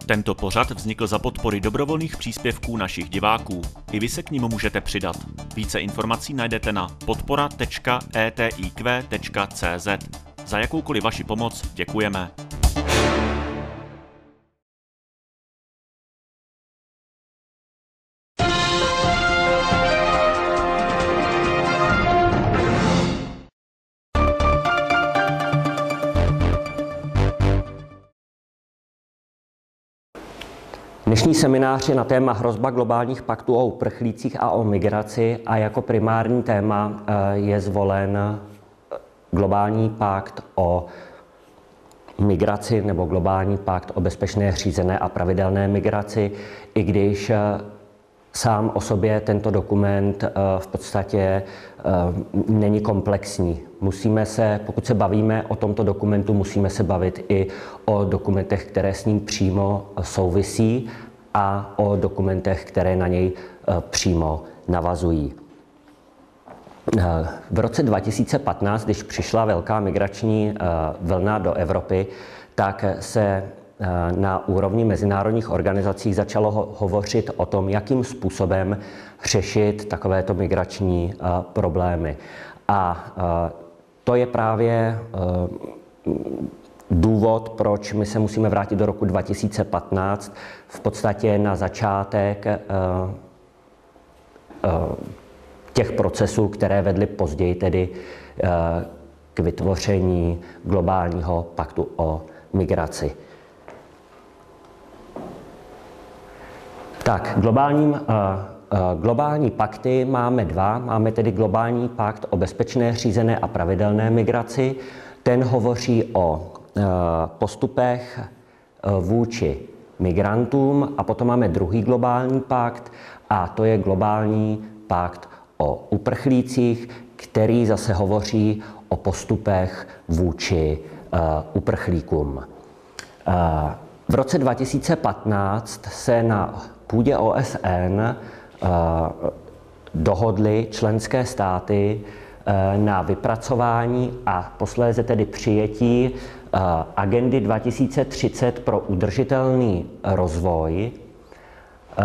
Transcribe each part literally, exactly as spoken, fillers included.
Tento pořad vznikl za podpory dobrovolných příspěvků našich diváků. I vy se k nim můžete přidat. Více informací najdete na podpora tečka e t i q tečka c z. Za jakoukoliv vaši pomoc děkujeme. Dnešní seminář je na téma hrozba globálních paktů o uprchlících a o migraci a jako primární téma je zvolen globální pakt o migraci nebo globální pakt o bezpečné, řízené a pravidelné migraci, i když sám o sobě tento dokument v podstatě není komplexní. Musíme se, pokud se bavíme o tomto dokumentu, musíme se bavit i o dokumentech, které s ním přímo souvisí a o dokumentech, které na něj přímo navazují. V roce dva tisíce patnáct, když přišla velká migrační vlna do Evropy, tak se na úrovni mezinárodních organizací začalo ho- hovořit o tom, jakým způsobem řešit takovéto migrační uh, problémy. A uh, to je právě uh, důvod, proč my se musíme vrátit do roku dva tisíce patnáct, v podstatě na začátek uh, uh, těch procesů, které vedly později tedy uh, k vytvoření globálního paktu o migraci. Tak, globální, uh, uh, globální pakty máme dva. Máme tedy globální pakt o bezpečné, řízené a pravidelné migraci. Ten hovoří o uh, postupech uh, vůči migrantům a potom máme druhý globální pakt a to je globální pakt o uprchlících, který zase hovoří o postupech vůči uh, uprchlíkům. Uh, v roce dva tisíce patnáct se na půdě O S N uh, dohodly členské státy uh, na vypracování a posléze tedy přijetí uh, agendy dva tisíce třicet pro udržitelný rozvoj. Uh,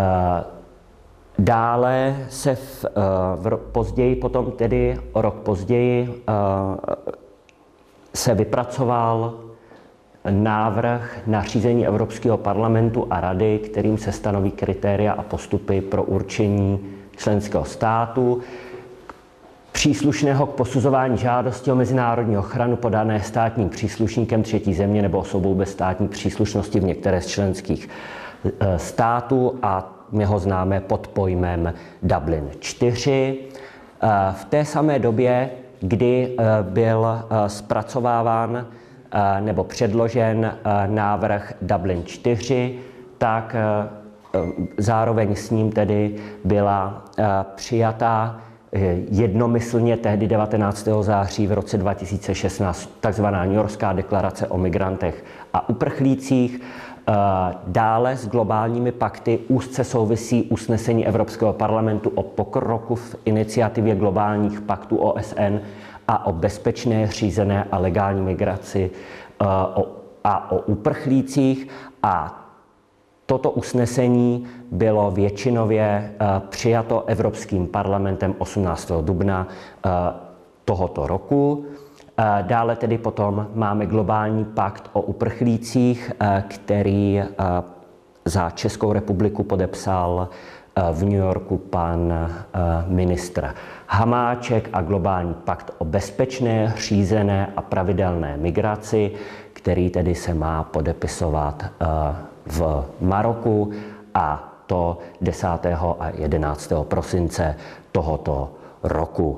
dále se v, uh, v, později, potom tedy o rok později, uh, se vypracoval návrh nařízení Evropského parlamentu a Rady, kterým se stanoví kritéria a postupy pro určení členského státu, příslušného k posuzování žádosti o mezinárodní ochranu podané státním příslušníkem třetí země nebo osobou bez státní příslušnosti v některé z členských států a my ho známe pod pojmem Dublin čtyři. V té samé době, kdy byl zpracováván nebo předložen návrh Dublin čtyři, tak zároveň s ním tedy byla přijatá jednomyslně tehdy devatenáctého září v roce dva tisíce šestnáct takzvaná Newyorská deklarace o migrantech a uprchlících. Dále s globálními pakty úzce souvisí usnesení Evropského parlamentu o pokroku v iniciativě globálních paktů O S N a o bezpečné, řízené a legální migraci a o uprchlících. A toto usnesení bylo většinově přijato Evropským parlamentem osmnáctého dubna tohoto roku. Dále tedy potom máme globální pakt o uprchlících, který za Českou republiku podepsal v New Yorku pan ministr Hamáček a globální pakt o bezpečné, řízené a pravidelné migraci, který tedy se má podepisovat v Maroku a to desátého a jedenáctého prosince tohoto roku.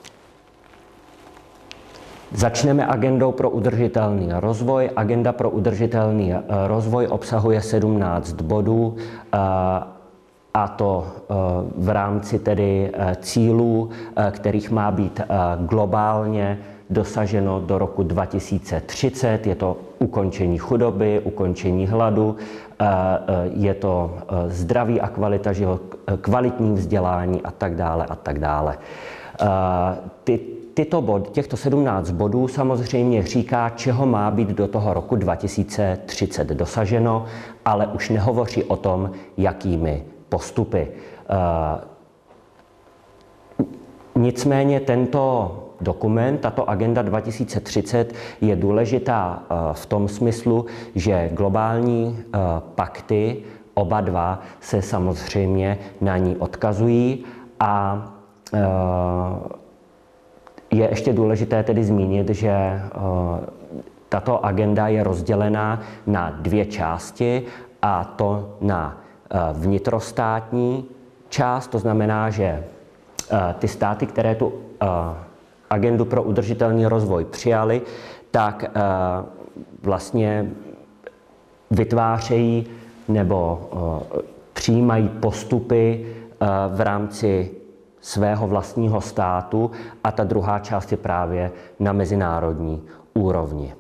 Začneme agendou pro udržitelný rozvoj. Agenda pro udržitelný rozvoj obsahuje sedmnáct bodů, a to v rámci tedy cílů, kterých má být globálně dosaženo do roku dva tisíce třicet. Je to ukončení chudoby, ukončení hladu, je to zdraví a kvalita života, kvalitní vzdělání a tak dále a tak dále. Ty tyto bod, těchto sedmnáct bodů samozřejmě říká, čeho má být do toho roku dva tisíce třicet dosaženo, ale už nehovoří o tom, jakými postupy. Nicméně tento dokument, tato agenda dva tisíce třicet je důležitá v tom smyslu, že globální pakty, oba dva, se samozřejmě na ní odkazují a je ještě důležité tedy zmínit, že tato agenda je rozdělená na dvě části, a to na vnitrostátní část, to znamená, že ty státy, které tu agendu pro udržitelný rozvoj přijali, tak vlastně vytvářejí nebo přijímají postupy v rámci svého vlastního státu, a ta druhá část je právě na mezinárodní úrovni.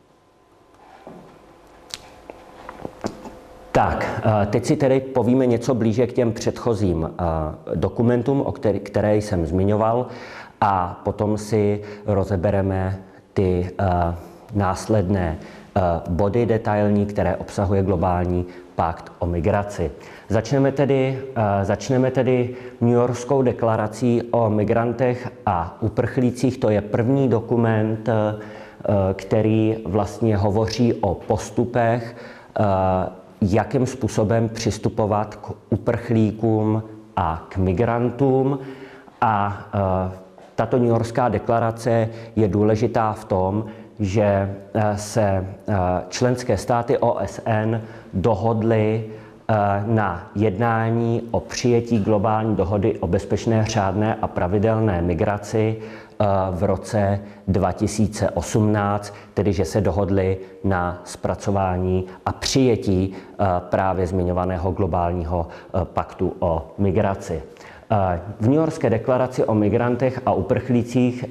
Tak, teď si tedy povíme něco blíže k těm předchozím dokumentům, o který, které jsem zmiňoval, a potom si rozebereme ty následné body detailní, které obsahuje globální pakt o migraci. Začneme tedy, začneme tedy Newyorskou deklarací o migrantech a uprchlících. To je první dokument, který vlastně hovoří o postupech, jakým způsobem přistupovat k uprchlíkům a k migrantům. A tato Newyorská deklarace je důležitá v tom, že se členské státy O S N dohodly na jednání o přijetí globální dohody o bezpečné, řádné a pravidelné migraci v roce dva tisíce osmnáct, tedy že se dohodli na zpracování a přijetí právě zmiňovaného globálního paktu o migraci. V Newyorské deklaraci o migrantech a uprchlících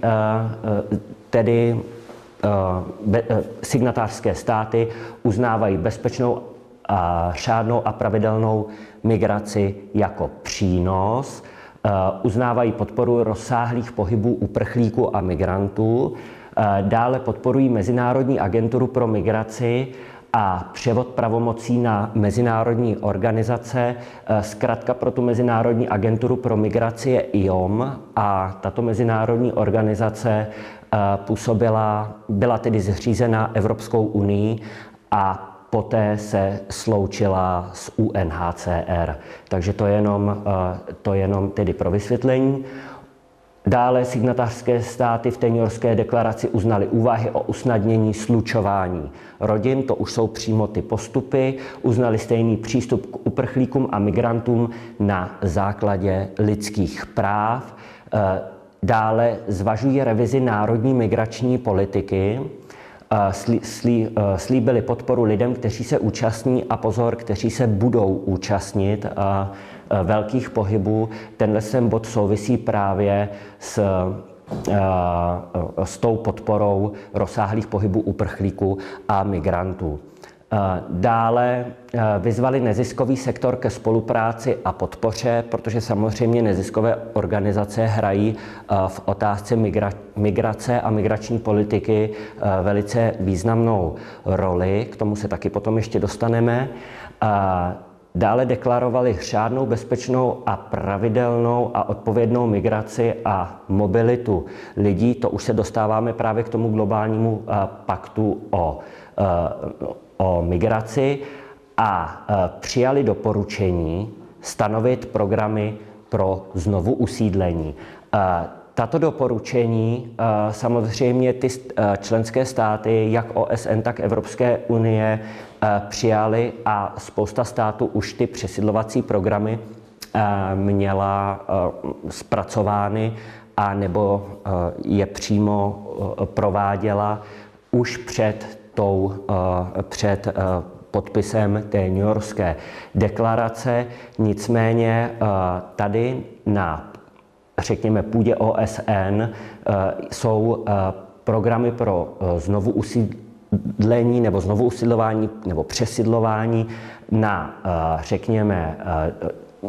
tedy signatářské státy uznávají bezpečnou, a řádnou a pravidelnou migraci jako přínos, uznávají podporu rozsáhlých pohybů uprchlíků a migrantů, dále podporují Mezinárodní agenturu pro migraci a převod pravomocí na mezinárodní organizace. Zkratka pro tu Mezinárodní agenturu pro migraci je I O M, a tato mezinárodní organizace působila, byla tedy zřízena Evropskou unii a poté se sloučila s U N H C R. Takže to je jenom, to je jenom tedy pro vysvětlení. Dále signatářské státy v té Newyorské deklaraci uznaly úvahy o usnadnění slučování rodin, to už jsou přímo ty postupy, uznali stejný přístup k uprchlíkům a migrantům na základě lidských práv. Dále zvažují revizi národní migrační politiky, Slí, slí, slíbili podporu lidem, kteří se účastní, a pozor, kteří se budou účastnit velkých pohybů. Tenhle sem bod souvisí právě s, s tou podporou rozsáhlých pohybů uprchlíků a migrantů. Dále vyzvali neziskový sektor ke spolupráci a podpoře, protože samozřejmě neziskové organizace hrají v otázce migrace a migrační politiky velice významnou roli. K tomu se taky potom ještě dostaneme. Dále deklarovali řádnou, bezpečnou a pravidelnou a odpovědnou migraci a mobilitu lidí. To už se dostáváme právě k tomu globálnímu paktu o o migraci, a přijali doporučení stanovit programy pro znovu usídlení. Tato doporučení samozřejmě ty členské státy, jak O S N, tak Evropské unie, přijali, a spousta států už ty přesídlovací programy měla zpracovány a nebo je přímo prováděla už před tou, před podpisem té Newyorské deklarace. Nicméně tady na, řekněme, půdě O S N jsou programy pro znovu usídlení nebo znovu usídlování nebo přesídlování na, řekněme,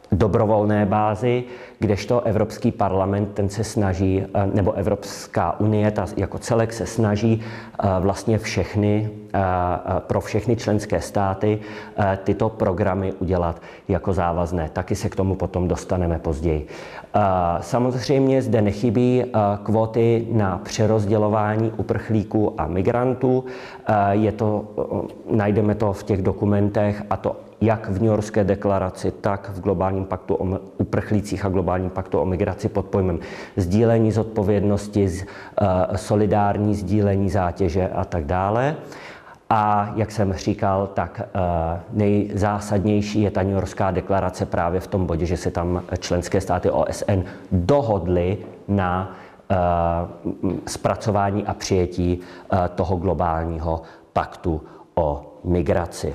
dobrovolné bázi, kdežto Evropský parlament, ten se snaží, nebo Evropská unie, ta jako celek se snaží vlastně všechny, pro všechny členské státy tyto programy udělat jako závazné. Taky se k tomu potom dostaneme později. Samozřejmě zde nechybí kvóty na přerozdělování uprchlíků a migrantů. Je to, najdeme to v těch dokumentech, a to jak v Newyorské deklaraci, tak v globálním paktu o uprchlících a globálním paktu o migraci pod pojmem sdílení zodpovědnosti, solidární sdílení zátěže a tak dále. A jak jsem říkal, tak nejzásadnější je ta Newyorská deklarace právě v tom bodě, že se tam členské státy O S N dohodly na zpracování a přijetí toho globálního paktu o migraci.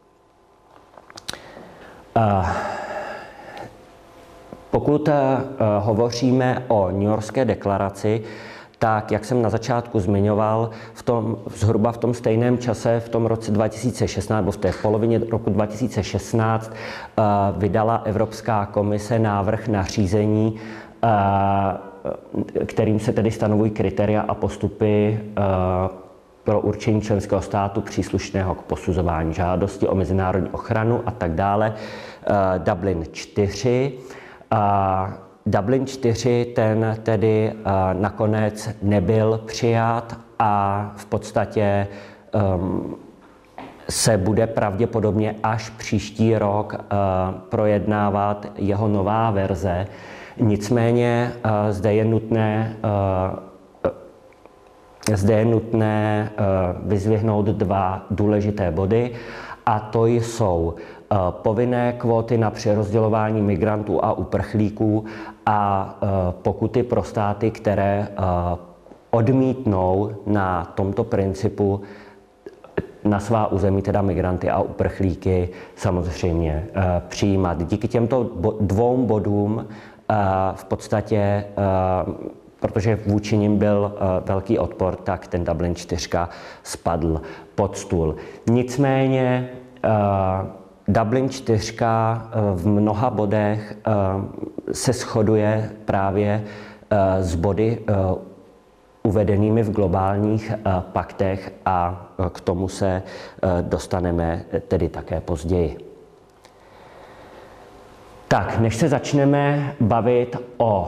Pokud hovoříme o Newyorské deklaraci, tak, jak jsem na začátku zmiňoval, v tom, zhruba v tom stejném čase, v tom roce dva tisíce šestnáct, nebo v té polovině roku dva tisíce šestnáct, vydala Evropská komise návrh nařízení, kterým se tedy stanovují kritéria a postupy pro určení členského státu příslušného k posuzování žádosti o mezinárodní ochranu a tak dále. Dublin čtyři. Dublin čtyři, ten tedy nakonec nebyl přijat a v podstatě um, se bude pravděpodobně až příští rok uh, projednávat jeho nová verze. Nicméně uh, zde je nutné uh, Zde je nutné vyzdvihnout dva důležité body, a to jsou povinné kvóty na přerozdělování migrantů a uprchlíků a pokuty pro státy, které odmítnou na tomto principu na svá území, teda migranty a uprchlíky, samozřejmě přijímat. Díky těmto dvou bodům v podstatě, protože vůči nim byl velký odpor, tak ten Dublin čtyři spadl pod stůl. Nicméně Dublin čtyři v mnoha bodech se shoduje právě s body uvedenými v globálních paktech a k tomu se dostaneme tedy také později. Tak, než se začneme bavit o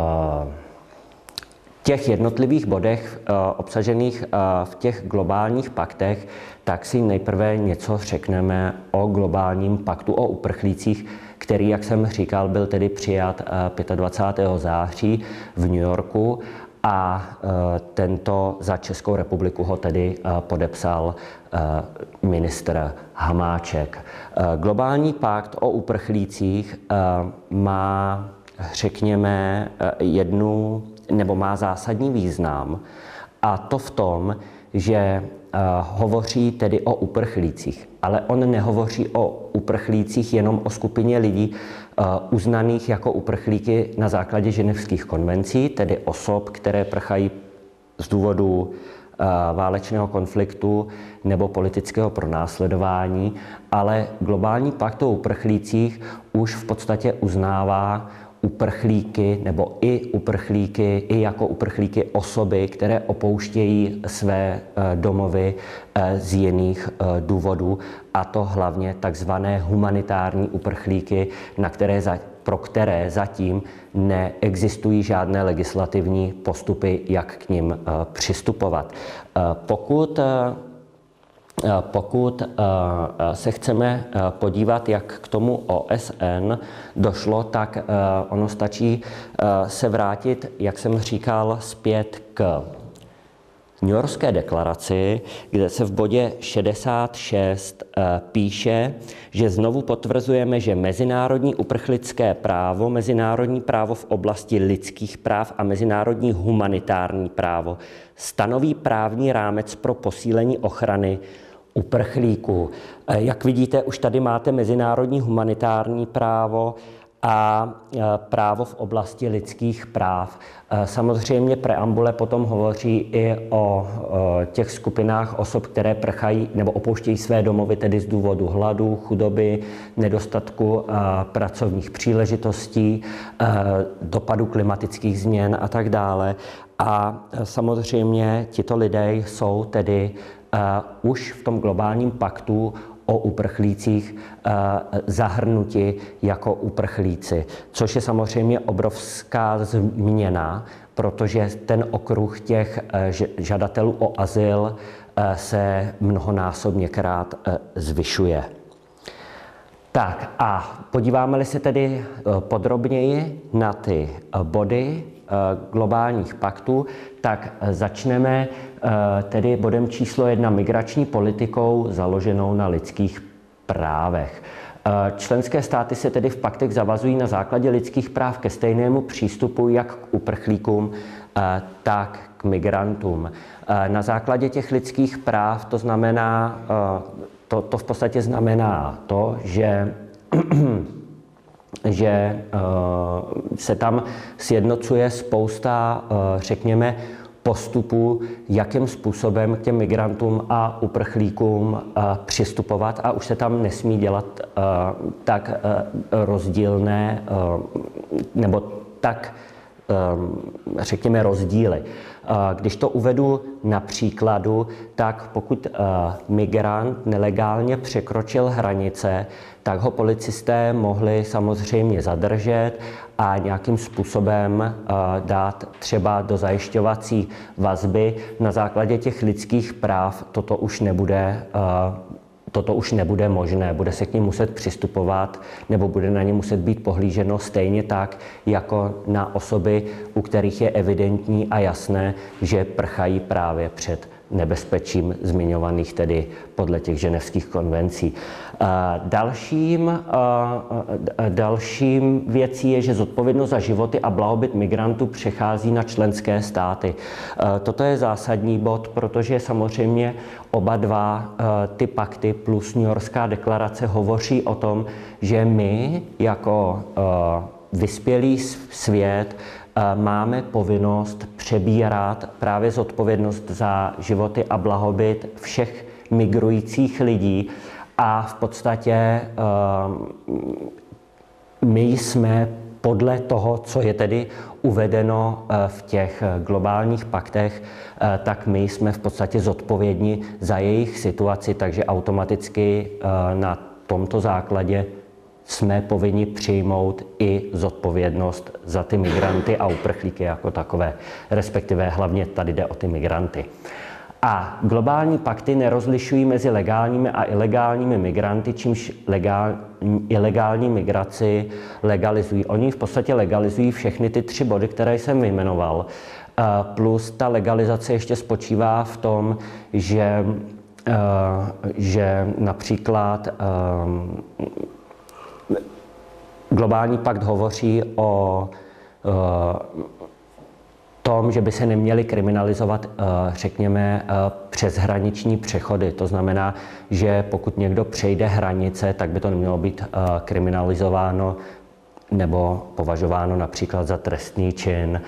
těch jednotlivých bodech obsažených v těch globálních paktech, tak si nejprve něco řekneme o globálním paktu o uprchlících, který, jak jsem říkal, byl tedy přijat dvacátého pátého září v New Yorku a tento za Českou republiku ho tedy podepsal ministr Hamáček. Globální pakt o uprchlících má, řekněme, jednu nebo má zásadní význam, a to v tom, že uh, hovoří tedy o uprchlících, ale on nehovoří o uprchlících jenom o skupině lidí uh, uznaných jako uprchlíky na základě ženevských konvencí, tedy osob, které prchají z důvodu uh, válečného konfliktu nebo politického pronásledování, ale globální pakt o uprchlících už v podstatě uznává uprchlíky nebo i uprchlíky, i jako uprchlíky osoby, které opouštějí své domovy z jiných důvodů, a to hlavně takzvané humanitární uprchlíky, na které, pro které zatím neexistují žádné legislativní postupy, jak k nim přistupovat. Pokud Pokud se chceme podívat, jak k tomu O S N došlo, tak ono stačí se vrátit, jak jsem říkal, zpět k Newyorské deklaraci, kde se v bodě šedesát šest píše, že znovu potvrzujeme, že mezinárodní uprchlické právo, mezinárodní právo v oblasti lidských práv a mezinárodní humanitární právo stanoví právní rámec pro posílení ochrany uprchlíků. Jak vidíte, už tady máte mezinárodní humanitární právo a právo v oblasti lidských práv. Samozřejmě preambule potom hovoří i o těch skupinách osob, které prchají nebo opouštějí své domovy, tedy z důvodu hladu, chudoby, nedostatku pracovních příležitostí, dopadu klimatických změn a tak dále. A samozřejmě tito lidé jsou tedy už v tom globálním paktu o uprchlících zahrnuti jako uprchlíci, což je samozřejmě obrovská změna, protože ten okruh těch žadatelů o azyl se mnohonásobněkrát zvyšuje. Tak a podíváme-li se tedy podrobněji na ty body globálních paktů, tak začneme tedy bodem číslo jedna migrační politikou založenou na lidských právech. Členské státy se tedy v paktech zavazují na základě lidských práv ke stejnému přístupu jak k uprchlíkům, tak k migrantům. Na základě těch lidských práv to znamená, to, to v podstatě znamená to, že že se tam sjednocuje spousta, řekněme, postupů, jakým způsobem k těm migrantům a uprchlíkům přistupovat, a už se tam nesmí dělat tak rozdílné nebo tak, řekněme, rozdíly. Když to uvedu na příkladu, tak pokud migrant nelegálně překročil hranice, tak ho policisté mohli samozřejmě zadržet a nějakým způsobem dát třeba do zajišťovací vazby. Na základě těch lidských práv toto už nebude Toto už nebude možné, bude se k nim muset přistupovat nebo bude na ně muset být pohlíženo stejně tak, jako na osoby, u kterých je evidentní a jasné, že prchají právě před nebezpečím zmiňovaných tedy podle těch ženevských konvencí. Dalším, dalším věcí je, že zodpovědnost za životy a blahobyt migrantů přechází na členské státy. Toto je zásadní bod, protože samozřejmě oba dva ty pakty plus New Yorkská deklarace hovoří o tom, že my jako vyspělý svět máme povinnost přebírat právě zodpovědnost za životy a blahobyt všech migrujících lidí. A v podstatě my jsme podle toho, co je tedy uvedeno v těch globálních paktech, tak my jsme v podstatě zodpovědní za jejich situaci, takže automaticky na tomto základě jsme povinni přijmout i zodpovědnost za ty migranty a uprchlíky jako takové, respektive hlavně tady jde o ty migranty. A globální pakty nerozlišují mezi legálními a ilegálními migranty, čímž legál, ilegální migraci legalizují. Oni v podstatě legalizují všechny ty tři body, které jsem vyjmenoval. Plus ta legalizace ještě spočívá v tom, že, že například globální pakt hovoří o tom, že by se neměly kriminalizovat, řekněme, přeshraniční přechody. To znamená, že pokud někdo přejde hranice, tak by to nemělo být kriminalizováno nebo považováno například za trestný čin.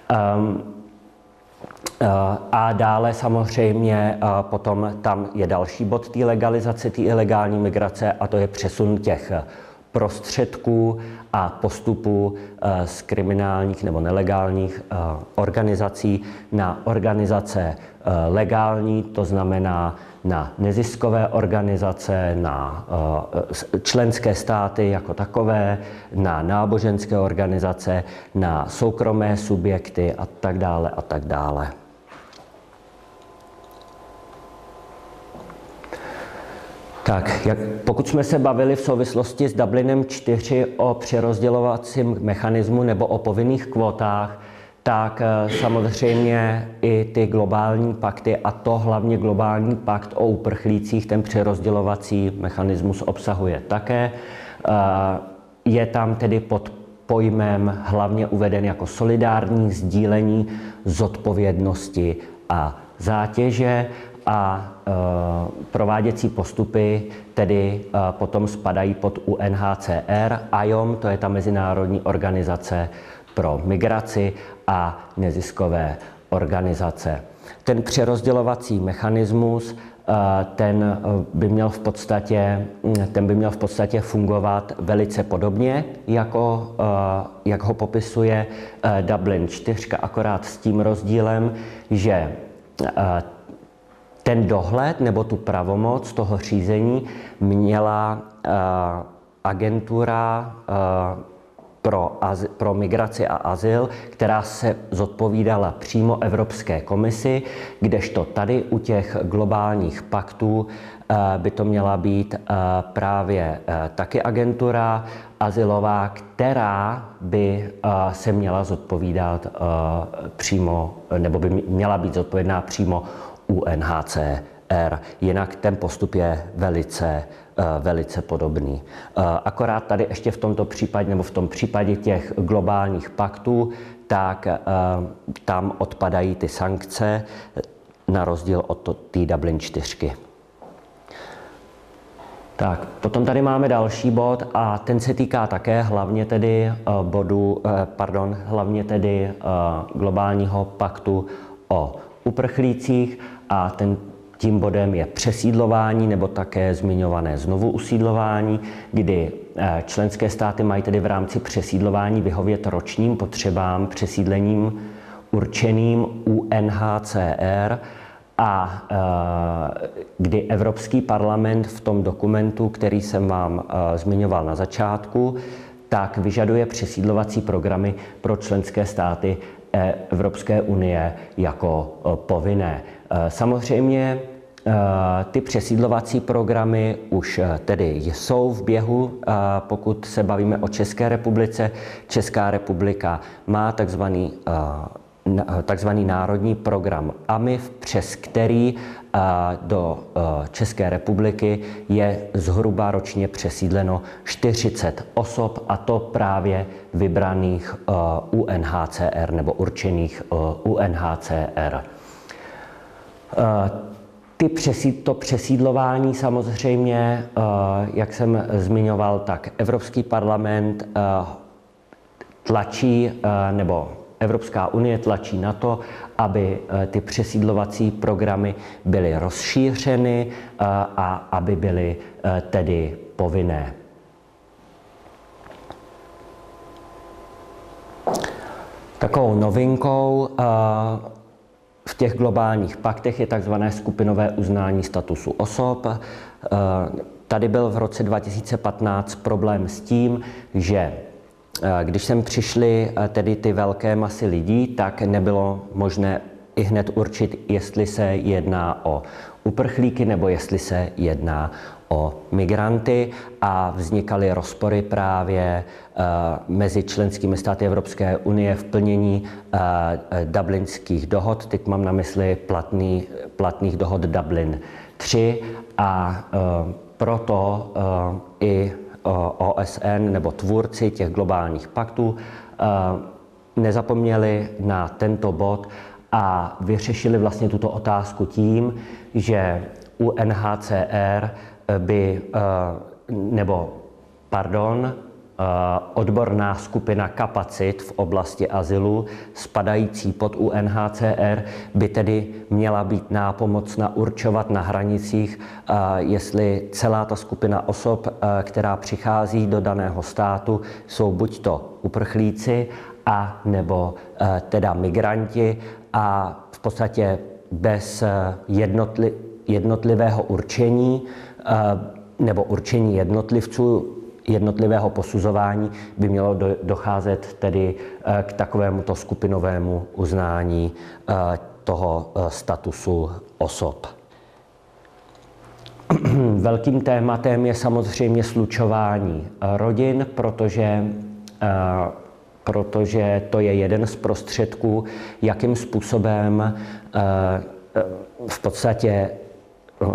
A dále samozřejmě potom tam je další bod té legalizace, té ilegální migrace, a to je přesun těch prostředků a postupů z kriminálních nebo nelegálních organizací na organizace legální, to znamená na neziskové organizace, na členské státy jako takové, na náboženské organizace, na soukromé subjekty a tak dále a tak dále. Tak, jak, pokud jsme se bavili v souvislosti s Dublinem čtyři o přerozdělovacím mechanismu nebo o povinných kvótách, tak samozřejmě i ty globální pakty, a to hlavně globální pakt o uprchlících, ten přerozdělovací mechanismus obsahuje také. Je tam tedy pod pojmem hlavně uveden jako solidární sdílení zodpovědnosti a zátěže. a prováděcí postupy tedy potom spadají pod U N H C R, I O M, to je ta Mezinárodní organizace pro migraci, a neziskové organizace. Ten přerozdělovací mechanismus ten by měl v podstatě, ten by měl v podstatě fungovat velice podobně, jako, jak ho popisuje Dublin čtyři, akorát s tím rozdílem, že ten dohled nebo tu pravomoc toho řízení měla agentura pro, azyl, pro migraci a azyl, která se zodpovídala přímo Evropské komisi, kdežto tady u těch globálních paktů by to měla být právě taky agentura azylová, která by se měla zodpovídat přímo, nebo by měla být zodpovědná přímo U N H C R. Jinak ten postup je velice, velice podobný. Akorát tady ještě v tomto případě, nebo v tom případě těch globálních paktů, tak tam odpadají ty sankce na rozdíl od té Dublin čtyřky. Tak, potom tady máme další bod a ten se týká také hlavně tedy bodu, pardon, hlavně tedy globálního paktu o uprchlících, a ten tím bodem je přesídlování nebo také zmiňované znovu usídlování, kdy členské státy mají tedy v rámci přesídlování vyhovět ročním potřebám přesídlením určeným U N H C R, a kdy Evropský parlament v tom dokumentu, který jsem vám zmiňoval na začátku, tak vyžaduje přesídlovací programy pro členské státy Evropské unie jako povinné. Samozřejmě ty přesídlovací programy už tedy jsou v běhu, pokud se bavíme o České republice. Česká republika má takzvaný, takzvaný národní program A M I F, přes který do České republiky je zhruba ročně přesídleno čtyřicet osob, a to právě vybraných U N H C R nebo určených U N H C R. Ty přesíd, to přesídlování samozřejmě, jak jsem zmiňoval, tak Evropský parlament tlačí, nebo Evropská unie tlačí na to, aby ty přesídlovací programy byly rozšířeny a aby byly tedy povinné. Takovou novinkou v těch globálních paktech je takzvané skupinové uznání statusu osob. Tady byl v roce dva tisíce patnáct problém s tím, že když sem přišly tedy ty velké masy lidí, tak nebylo možné i hned určit, jestli se jedná o uprchlíky nebo jestli se jedná o migranty, a vznikaly rozpory právě mezi členskými státy Evropské unie v plnění dublinských dohod. Teď mám na mysli platný, platných dohod Dublin tři, a proto i O S N nebo tvůrci těch globálních paktů nezapomněli na tento bod a vyřešili vlastně tuto otázku tím, že U N H C R by, nebo pardon, odborná skupina kapacit v oblasti azylu spadající pod U N H C R by tedy měla být nápomocna určovat na hranicích, jestli celá ta skupina osob, která přichází do daného státu, jsou buď to uprchlíci a nebo teda migranti, a v podstatě bez jednotli, jednotlivého určení nebo určení jednotlivců, jednotlivého posuzování by mělo docházet tedy k takovémuto skupinovému uznání toho statusu osob. Velkým tématem je samozřejmě slučování rodin, protože, protože to je jeden z prostředků, jakým způsobem v podstatě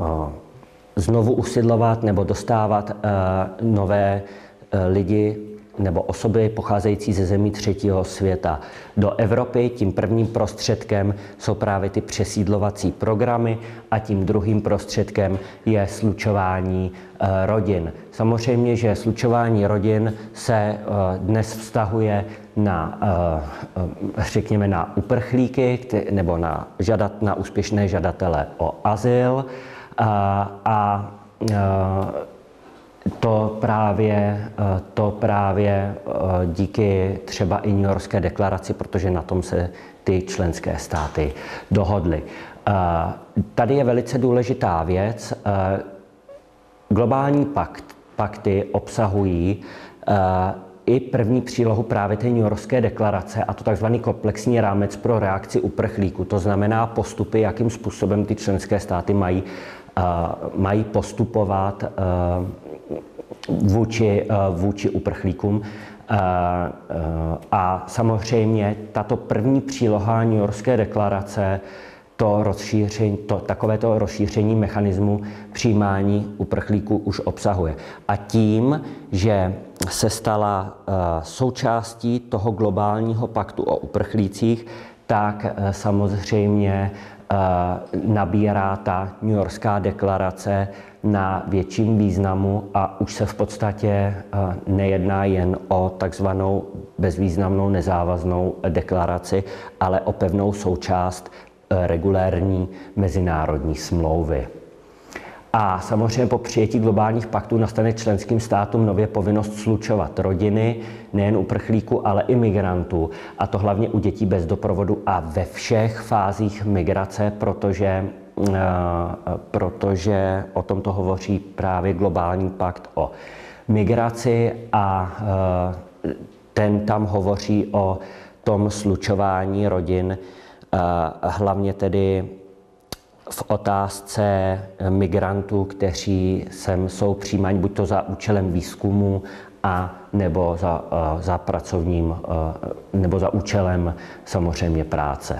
znovu usidlovat nebo dostávat nové lidi nebo osoby pocházející ze zemí třetího světa do Evropy. Tím prvním prostředkem jsou právě ty přesídlovací programy a tím druhým prostředkem je slučování rodin. Samozřejmě, že slučování rodin se dnes vztahuje na, řekněme, na uprchlíky nebo na, žadat, na úspěšné žadatele o azyl a, a To právě, to právě díky třeba i Newyorské deklaraci, protože na tom se ty členské státy dohodly. Tady je velice důležitá věc. Globální pakt, pakty obsahují i první přílohu právě té Newyorské deklarace, a to takzvaný komplexní rámec pro reakci uprchlíků. To znamená postupy, jakým způsobem ty členské státy mají, mají postupovat vůči, vůči uprchlíkům. A samozřejmě tato první příloha Newyorské deklarace to rozšíření, to, takovéto rozšíření mechanismu přijímání uprchlíků už obsahuje. A tím, že se stala součástí toho globálního paktu o uprchlících, tak samozřejmě nabírá ta Newyorská deklarace na větším významu a už se v podstatě nejedná jen o takzvanou bezvýznamnou nezávaznou deklaraci, ale o pevnou součást regulérní mezinárodní smlouvy. A samozřejmě po přijetí globálních paktů nastane členským státům nově povinnost slučovat rodiny, nejen uprchlíků, ale i migrantů. A to hlavně u dětí bez doprovodu a ve všech fázích migrace, protože, protože o tomto hovoří právě globální pakt o migraci a ten tam hovoří o tom slučování rodin, hlavně tedy v otázce migrantů, kteří sem jsou přijímáni buď to za účelem výzkumu a nebo za, za pracovním nebo za účelem samozřejmě práce.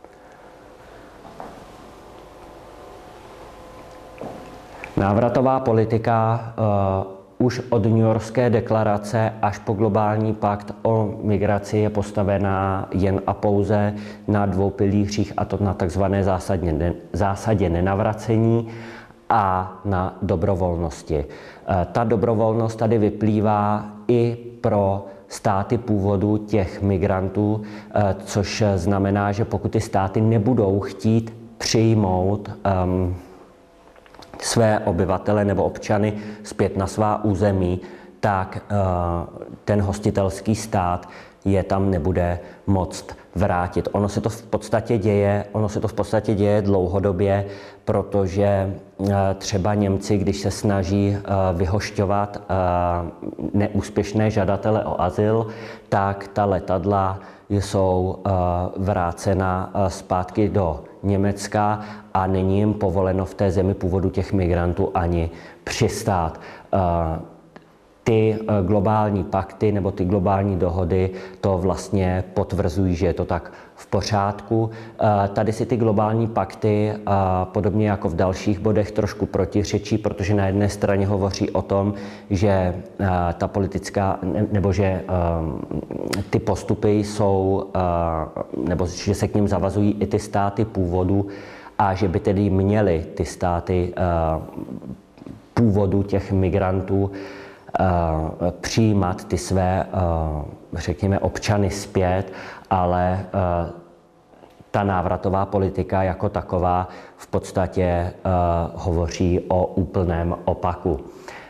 Návratová politika už od Newyorské deklarace až po globální pakt o migraci je postavená jen a pouze na dvou pilířích, a to na takzvané zásadě, zásadě nenavracení a na dobrovolnosti. Ta dobrovolnost tady vyplývá i pro státy původu těch migrantů, což znamená, že pokud ty státy nebudou chtít přijmout um, své obyvatele nebo občany zpět na svá území, tak ten hostitelský stát je tam nebude moct vrátit. Ono se to v podstatě děje, ono se to v podstatě děje dlouhodobě, protože třeba Němci, když se snaží vyhošťovat neúspěšné žadatele o azyl, tak ta letadla jsou vrácena zpátky do Německa a není jim povoleno v té zemi původu těch migrantů ani přistát. Ty globální pakty nebo ty globální dohody to vlastně potvrzují, že je to tak v pořádku. Tady si ty globální pakty, podobně jako v dalších bodech, trošku protiřečí, protože na jedné straně hovoří o tom, že ta politická, nebo že ty postupy jsou, nebo že se k nim zavazují i ty státy původu a že by tedy měly ty státy původu těch migrantů přijímat ty své, řekněme, občany zpět, ale ta návratová politika jako taková v podstatě hovoří o úplném opaku.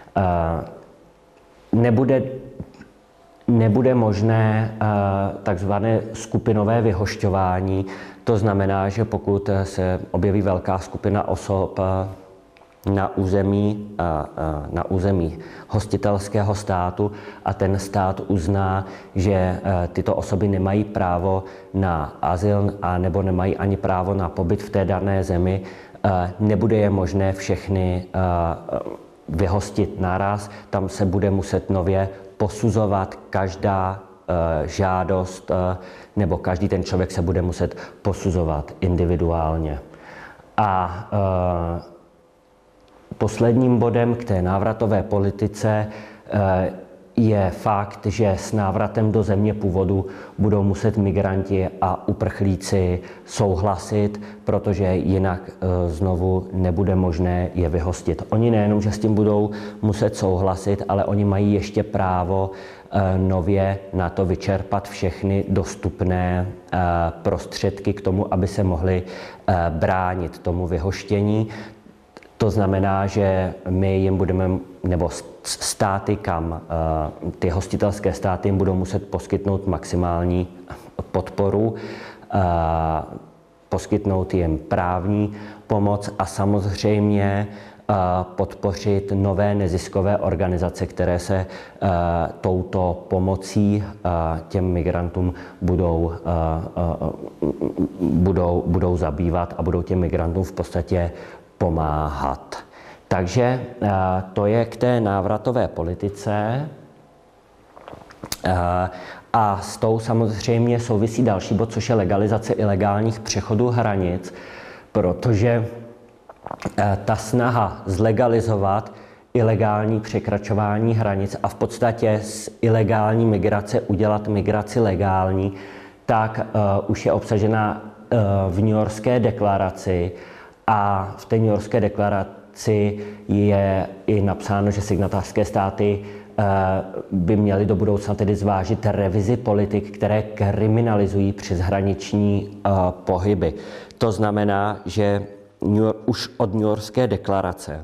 Nebude, nebude možné takzvané skupinové vyhošťování, to znamená, že pokud se objeví velká skupina osob na území, na území hostitelského státu a ten stát uzná, že tyto osoby nemají právo na azyl a nebo nemají ani právo na pobyt v té dané zemi, nebude je možné všechny vyhostit naraz. Tam se bude muset nově posuzovat každá žádost nebo každý ten člověk se bude muset posuzovat individuálně. A posledním bodem k té návratové politice je fakt, že s návratem do země původu budou muset migranti a uprchlíci souhlasit, protože jinak znovu nebude možné je vyhostit. Oni nejenom, že s tím budou muset souhlasit, ale oni mají ještě právo nově na to vyčerpat všechny dostupné prostředky k tomu, aby se mohli bránit tomu vyhoštění. To znamená, že my jim budeme, nebo státy, kam ty hostitelské státy jim budou muset poskytnout maximální podporu, poskytnout jim právní pomoc a samozřejmě podpořit nové neziskové organizace, které se touto pomocí těm migrantům budou, budou, budou zabývat a budou těm migrantům v podstatě pomáhat. Takže to je k té návratové politice. A s tou samozřejmě souvisí další bod, což je legalizace ilegálních přechodů hranic, protože ta snaha zlegalizovat ilegální překračování hranic a v podstatě z ilegální migrace udělat migraci legální, tak už je obsažena v Newyorské deklaraci. A v té Newyorské deklaraci je i napsáno, že signatářské státy by měly do budoucna tedy zvážit revizi politik, které kriminalizují přeshraniční pohyby. To znamená, že už od Newyorské deklarace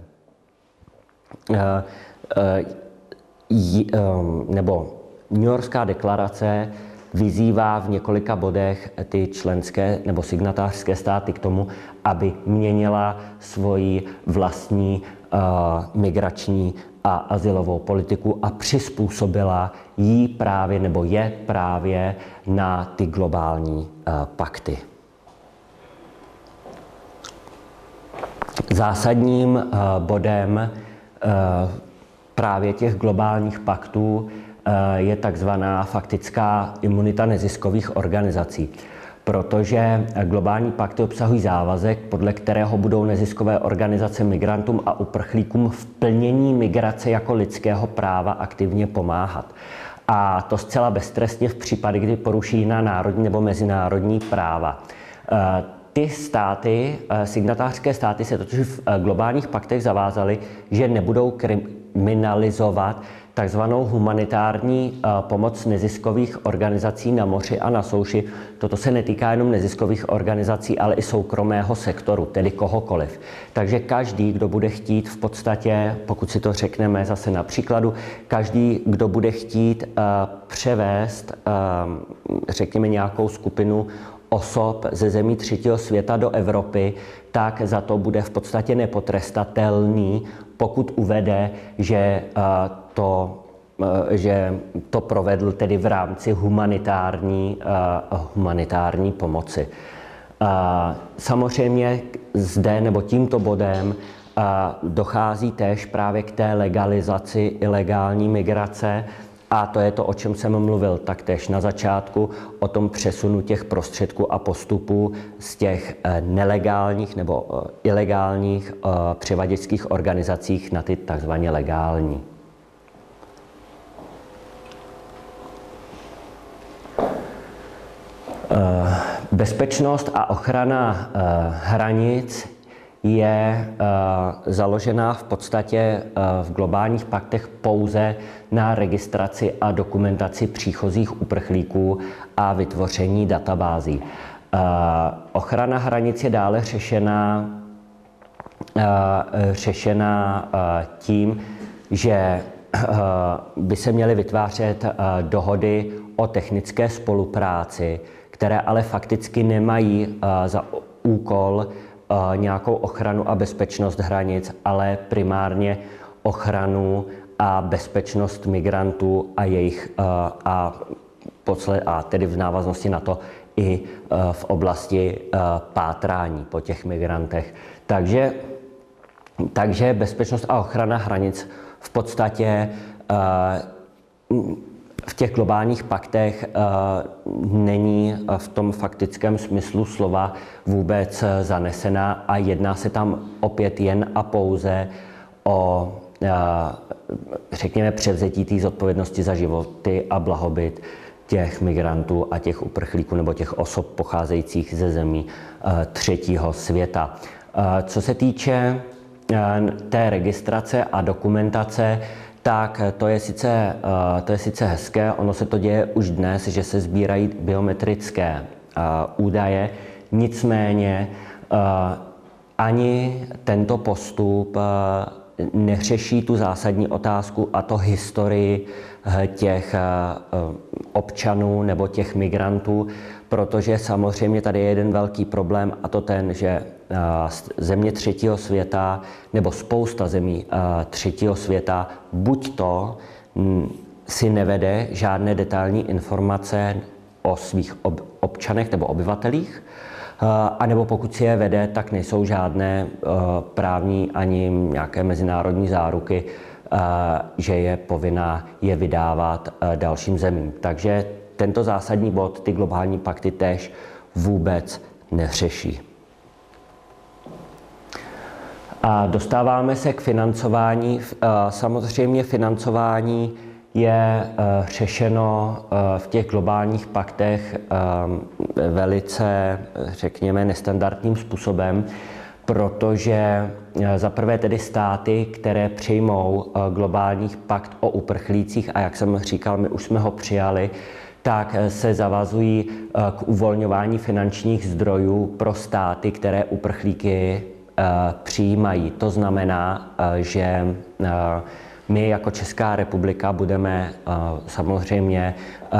nebo Newyorská deklarace vyzývá v několika bodech ty členské nebo signatářské státy k tomu, aby měnila svoji vlastní uh, migrační a azylovou politiku a přizpůsobila jí právě nebo je právě na ty globální uh, pakty. Zásadním uh, bodem uh, právě těch globálních paktů je takzvaná faktická imunita neziskových organizací, protože globální pakty obsahují závazek, podle kterého budou neziskové organizace migrantům a uprchlíkům v plnění migrace jako lidského práva aktivně pomáhat. A to zcela beztrestně v případě, kdy poruší jiná národní nebo mezinárodní práva. Ty státy, signatářské státy se totiž v globálních paktech zavázaly, že nebudou kriminalizovat takzvanou humanitární pomoc neziskových organizací na moři a na souši. Toto se netýká jenom neziskových organizací, ale i soukromého sektoru, tedy kohokoliv. Takže každý, kdo bude chtít v podstatě, pokud si to řekneme zase na příkladu, každý, kdo bude chtít převést, řekněme, nějakou skupinu osob ze zemí třetího světa do Evropy, tak za to bude v podstatě nepotrestatelný, pokud uvede, že to, že to provedl tedy v rámci humanitární, humanitární pomoci. Samozřejmě zde nebo tímto bodem dochází též právě k té legalizaci ilegální migrace. A to je to, o čem jsem mluvil taktéž na začátku, o tom přesunu těch prostředků a postupů z těch nelegálních nebo ilegálních převaděčských organizacích na ty takzvaně legální. Bezpečnost a ochrana hranic je uh, založená v podstatě uh, v globálních paktech pouze na registraci a dokumentaci příchozích uprchlíků a vytvoření databází. Uh, ochrana hranic je dále řešena, uh, řešena uh, tím, že uh, by se měly vytvářet uh, dohody o technické spolupráci, které ale fakticky nemají uh, za úkol nějakou ochranu a bezpečnost hranic, ale primárně ochranu a bezpečnost migrantů a jejich a, a tedy v návaznosti na to i v oblasti pátrání po těch migrantech. Takže, takže bezpečnost a ochrana hranic v podstatě v těch globálních paktech není v tom faktickém smyslu slova vůbec zanesená a jedná se tam opět jen a pouze o řekněme, převzetí té zodpovědnosti za životy a blahobyt těch migrantů a těch uprchlíků nebo těch osob pocházejících ze zemí třetího světa. Co se týče té registrace a dokumentace, tak to je sice, to je sice hezké, ono se to děje už dnes, že se sbírají biometrické údaje, nicméně ani tento postup neřeší tu zásadní otázku, a to historii těch občanů nebo těch migrantů, protože samozřejmě tady je jeden velký problém, a to ten, že země třetího světa nebo spousta zemí třetího světa buď to si nevede žádné detailní informace o svých občanech nebo obyvatelích, a nebo pokud si je vede, tak nejsou žádné právní ani nějaké mezinárodní záruky, že je povinná je vydávat dalším zemím. Takže tento zásadní bod ty globální pakty též vůbec neřeší. A dostáváme se k financování. Samozřejmě financování je řešeno v těch globálních paktech velice, řekněme, nestandardním způsobem, protože za prvé tedy státy, které přijmou globální pakt o uprchlících, a jak jsem říkal, my už jsme ho přijali, tak se zavazují k uvolňování finančních zdrojů pro státy, které uprchlíky přijímají. To znamená, že my jako Česká republika budeme samozřejmě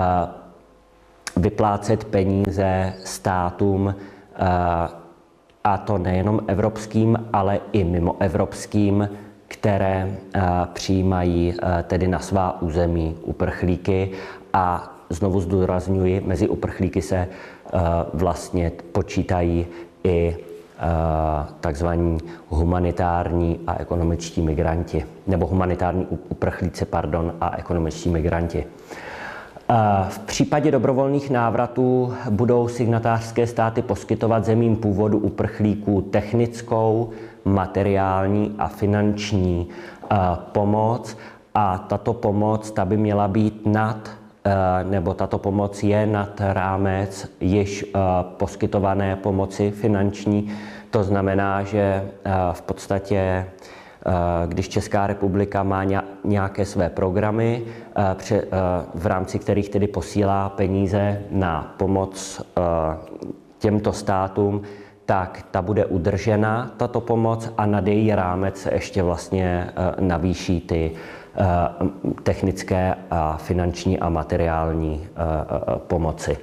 vyplácet peníze státům, a to nejenom evropským, ale i mimoevropským, které přijímají tedy na svá území uprchlíky. A znovu zdůrazňuji, mezi uprchlíky se vlastně počítají i takzvaní humanitární a ekonomičtí migranti, nebo humanitární uprchlíci, pardon, a ekonomičtí migranti. V případě dobrovolných návratů budou signatářské státy poskytovat zemím původu uprchlíků technickou, materiální a finanční pomoc, a tato pomoc ta by měla být nad, nebo tato pomoc je nad rámec již poskytované pomoci finanční. To znamená, že v podstatě, když Česká republika má nějaké své programy, v rámci kterých tedy posílá peníze na pomoc těmto státům, tak ta bude udržena, tato pomoc, a nad její rámec se ještě vlastně navýší ty technické a finanční a materiální pomoci.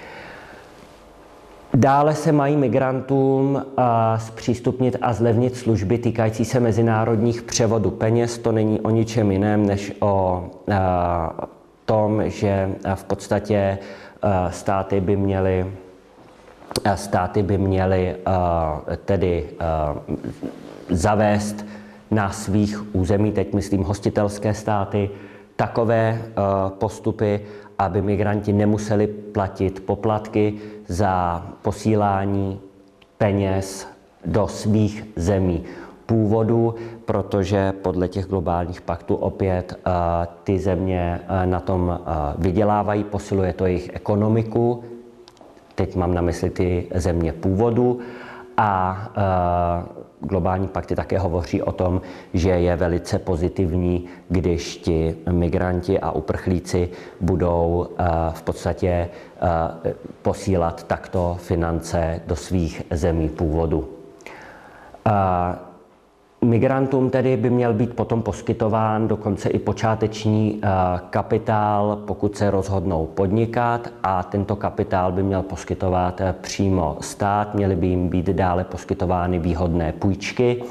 Dále se mají migrantům zpřístupnit a zlevnit služby týkající se mezinárodních převodů peněz. To není o ničem jiném, než o tom, že v podstatě státy by měly, státy by měly tedy zavést na svých území, teď myslím hostitelské státy, takové postupy, aby migranti nemuseli platit poplatky za posílání peněz do svých zemí původu, protože podle těch globálních paktů opět ty země na tom vydělávají, posiluje to jejich ekonomiku, teď mám na mysli ty země původu, a globální pakty také hovoří o tom, že je velice pozitivní, když ti migranti a uprchlíci budou v podstatě posílat takto finance do svých zemí původu. Migrantům tedy by měl být potom poskytován dokonce i počáteční kapitál, pokud se rozhodnou podnikat, a tento kapitál by měl poskytovat přímo stát, měly by jim být dále poskytovány výhodné půjčky.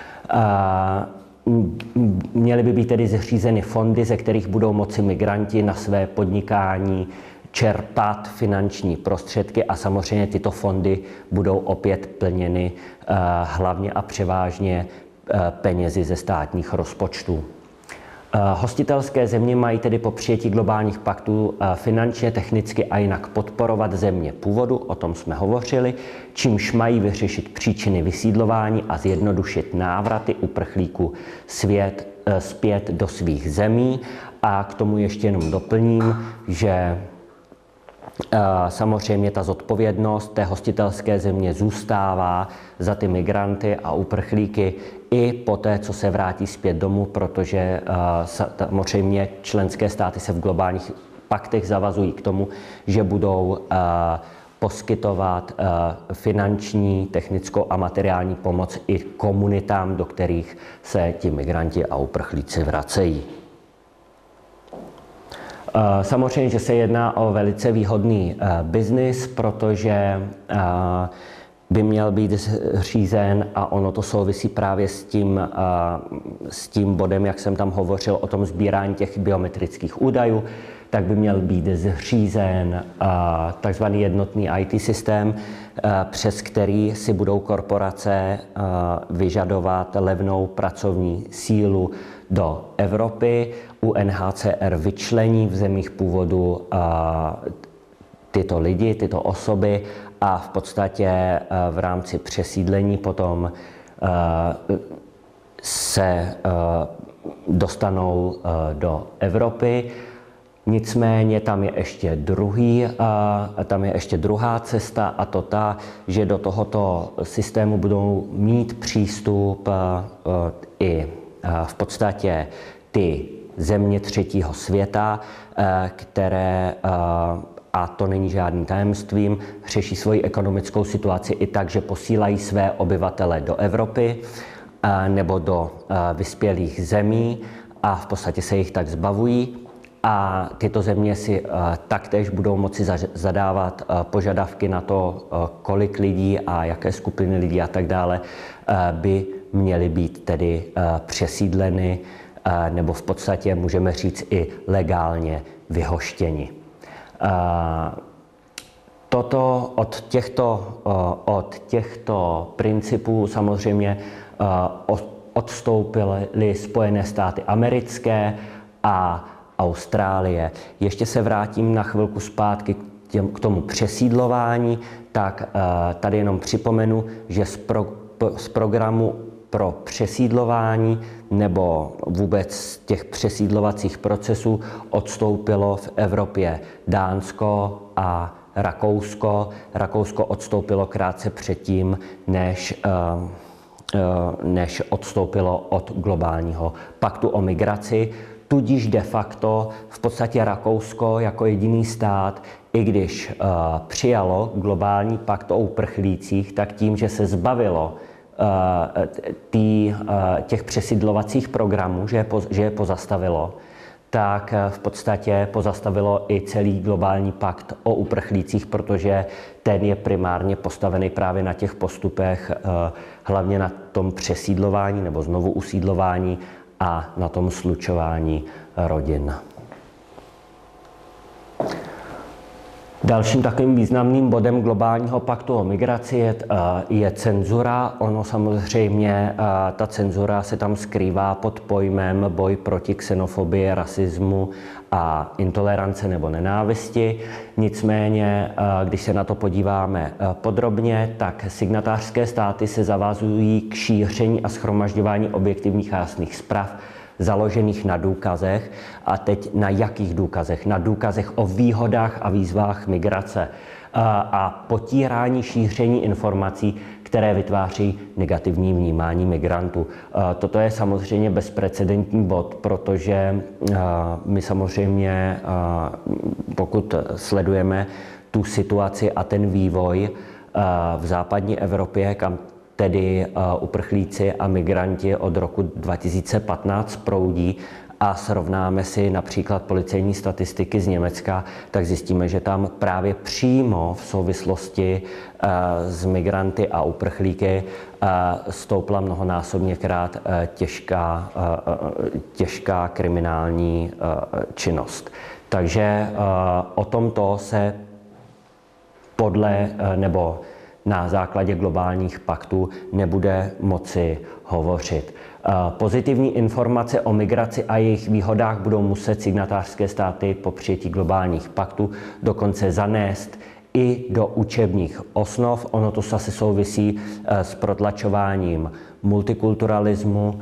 Měly by být tedy zřízeny fondy, ze kterých budou moci migranti na své podnikání čerpat finanční prostředky, a samozřejmě tyto fondy budou opět plněny hlavně a převážně penězi ze státních rozpočtů. Hostitelské země mají tedy po přijetí globálních paktů finančně, technicky a jinak podporovat země původu, o tom jsme hovořili, čímž mají vyřešit příčiny vysídlování a zjednodušit návraty uprchlíků svět, zpět do svých zemí. A k tomu ještě jenom doplním, že samozřejmě ta zodpovědnost té hostitelské země zůstává za ty migranty a uprchlíky i po té, co se vrátí zpět domů, protože samozřejmě členské státy se v globálních paktech zavazují k tomu, že budou poskytovat finanční, technickou a materiální pomoc i komunitám, do kterých se ti migranti a uprchlíci vracejí. Samozřejmě, že se jedná o velice výhodný biznis, protože by měl být zřízen, a ono to souvisí právě s tím, s tím bodem, jak jsem tam hovořil o tom sbírání těch biometrických údajů, tak by měl být zřízen takzvaný jednotný í té systém, přes který si budou korporace vyžadovat levnou pracovní sílu do Evropy. U N H C R vyčlení v zemích původu tyto lidi, tyto osoby a v podstatě v rámci přesídlení potom se dostanou do Evropy. Nicméně tam je ještě druhý, tam je ještě druhá cesta, a to ta, že do tohoto systému budou mít přístup i v podstatě ty země třetího světa, které, a to není žádným tajemstvím, řeší svoji ekonomickou situaci i tak, že posílají své obyvatele do Evropy nebo do vyspělých zemí a v podstatě se jich tak zbavují. A tyto země si taktéž budou moci zadávat požadavky na to, kolik lidí a jaké skupiny lidí a tak dále by měly být tedy přesídleny, nebo v podstatě můžeme říct i legálně vyhoštěni. Toto od těchto, od těchto principů samozřejmě odstoupily Spojené státy americké a Austrálie. Ještě se vrátím na chvilku zpátky k tomu přesídlování, tak tady jenom připomenu, že z, pro, z programu pro přesídlování nebo vůbec těch přesídlovacích procesů odstoupilo v Evropě Dánsko a Rakousko. Rakousko odstoupilo krátce předtím, než, než odstoupilo od globálního paktu o migraci. Tudíž de facto v podstatě Rakousko jako jediný stát, i když uh, přijalo globální pakt o uprchlících, tak tím, že se zbavilo uh, tý, uh, těch přesídlovacích programů, že je, po, že je pozastavilo, tak uh, v podstatě pozastavilo i celý globální pakt o uprchlících, protože ten je primárně postavený právě na těch postupech, uh, hlavně na tom přesídlování nebo znovu usídlování a na tom slučování rodin. Dalším takovým významným bodem globálního paktu o migraci je, je cenzura. Ono samozřejmě, ta cenzura se tam skrývá pod pojmem boj proti xenofobii, rasismu a intolerance nebo nenávisti. Nicméně, když se na to podíváme podrobně, tak signatářské státy se zavazují k šíření a shromažďování objektivních a jasných zpráv založených na důkazech. A teď na jakých důkazech? Na důkazech o výhodách a výzvách migrace a potírání šíření informací, které vytváří negativní vnímání migrantů. Toto je samozřejmě bezprecedentní bod, protože my samozřejmě, pokud sledujeme tu situaci a ten vývoj v západní Evropě, kam tedy uprchlíci a migranti od roku dva tisíce patnáct proudí, a srovnáme si například policejní statistiky z Německa, tak zjistíme, že tam právě přímo v souvislosti s migranty a uprchlíky stoupla mnohonásobněkrát těžká, těžká kriminální činnost. Takže o tomto se podle, nebo na základě globálních paktů nebude moci hovořit. Pozitivní informace o migraci a jejich výhodách budou muset signatářské státy po přijetí globálních paktů dokonce zanést i do učebních osnov. Ono to zase souvisí s protlačováním multikulturalismu,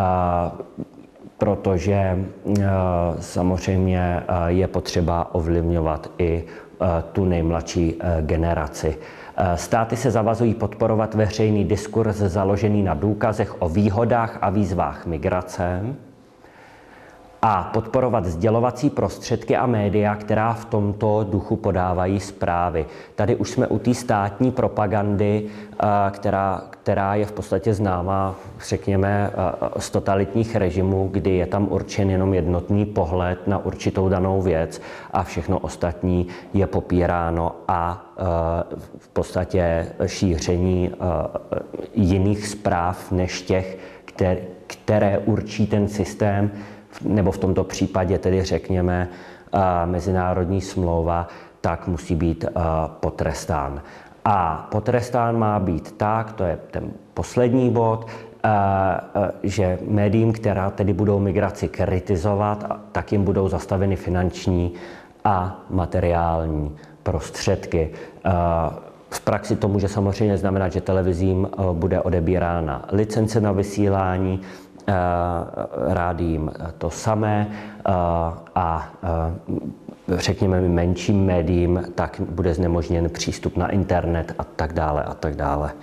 protože samozřejmě je potřeba ovlivňovat i tu nejmladší generaci. Státy se zavazují podporovat veřejný diskurs založený na důkazech o výhodách a výzvách migrace a podporovat sdělovací prostředky a média, která v tomto duchu podávají zprávy. Tady už jsme u té státní propagandy, která, která je v podstatě známá, řekněme, z totalitních režimů, kdy je tam určen jenom jednotný pohled na určitou danou věc a všechno ostatní je popíráno a v podstatě šíření jiných zpráv než těch, které určí ten systém, nebo v tomto případě tedy řekněme mezinárodní smlouva, tak musí být potrestán. A potrestán má být tak, to je ten poslední bod, že médiím, která tedy budou migraci kritizovat, tak jim budou zastaveny finanční a materiální prostředky. V praxi to může samozřejmě znamenat, že televizím bude odebírána licence na vysílání, rádiím to samé a řekněme menším médiím, tak bude znemožněn přístup na internet a tak dále a tak dále.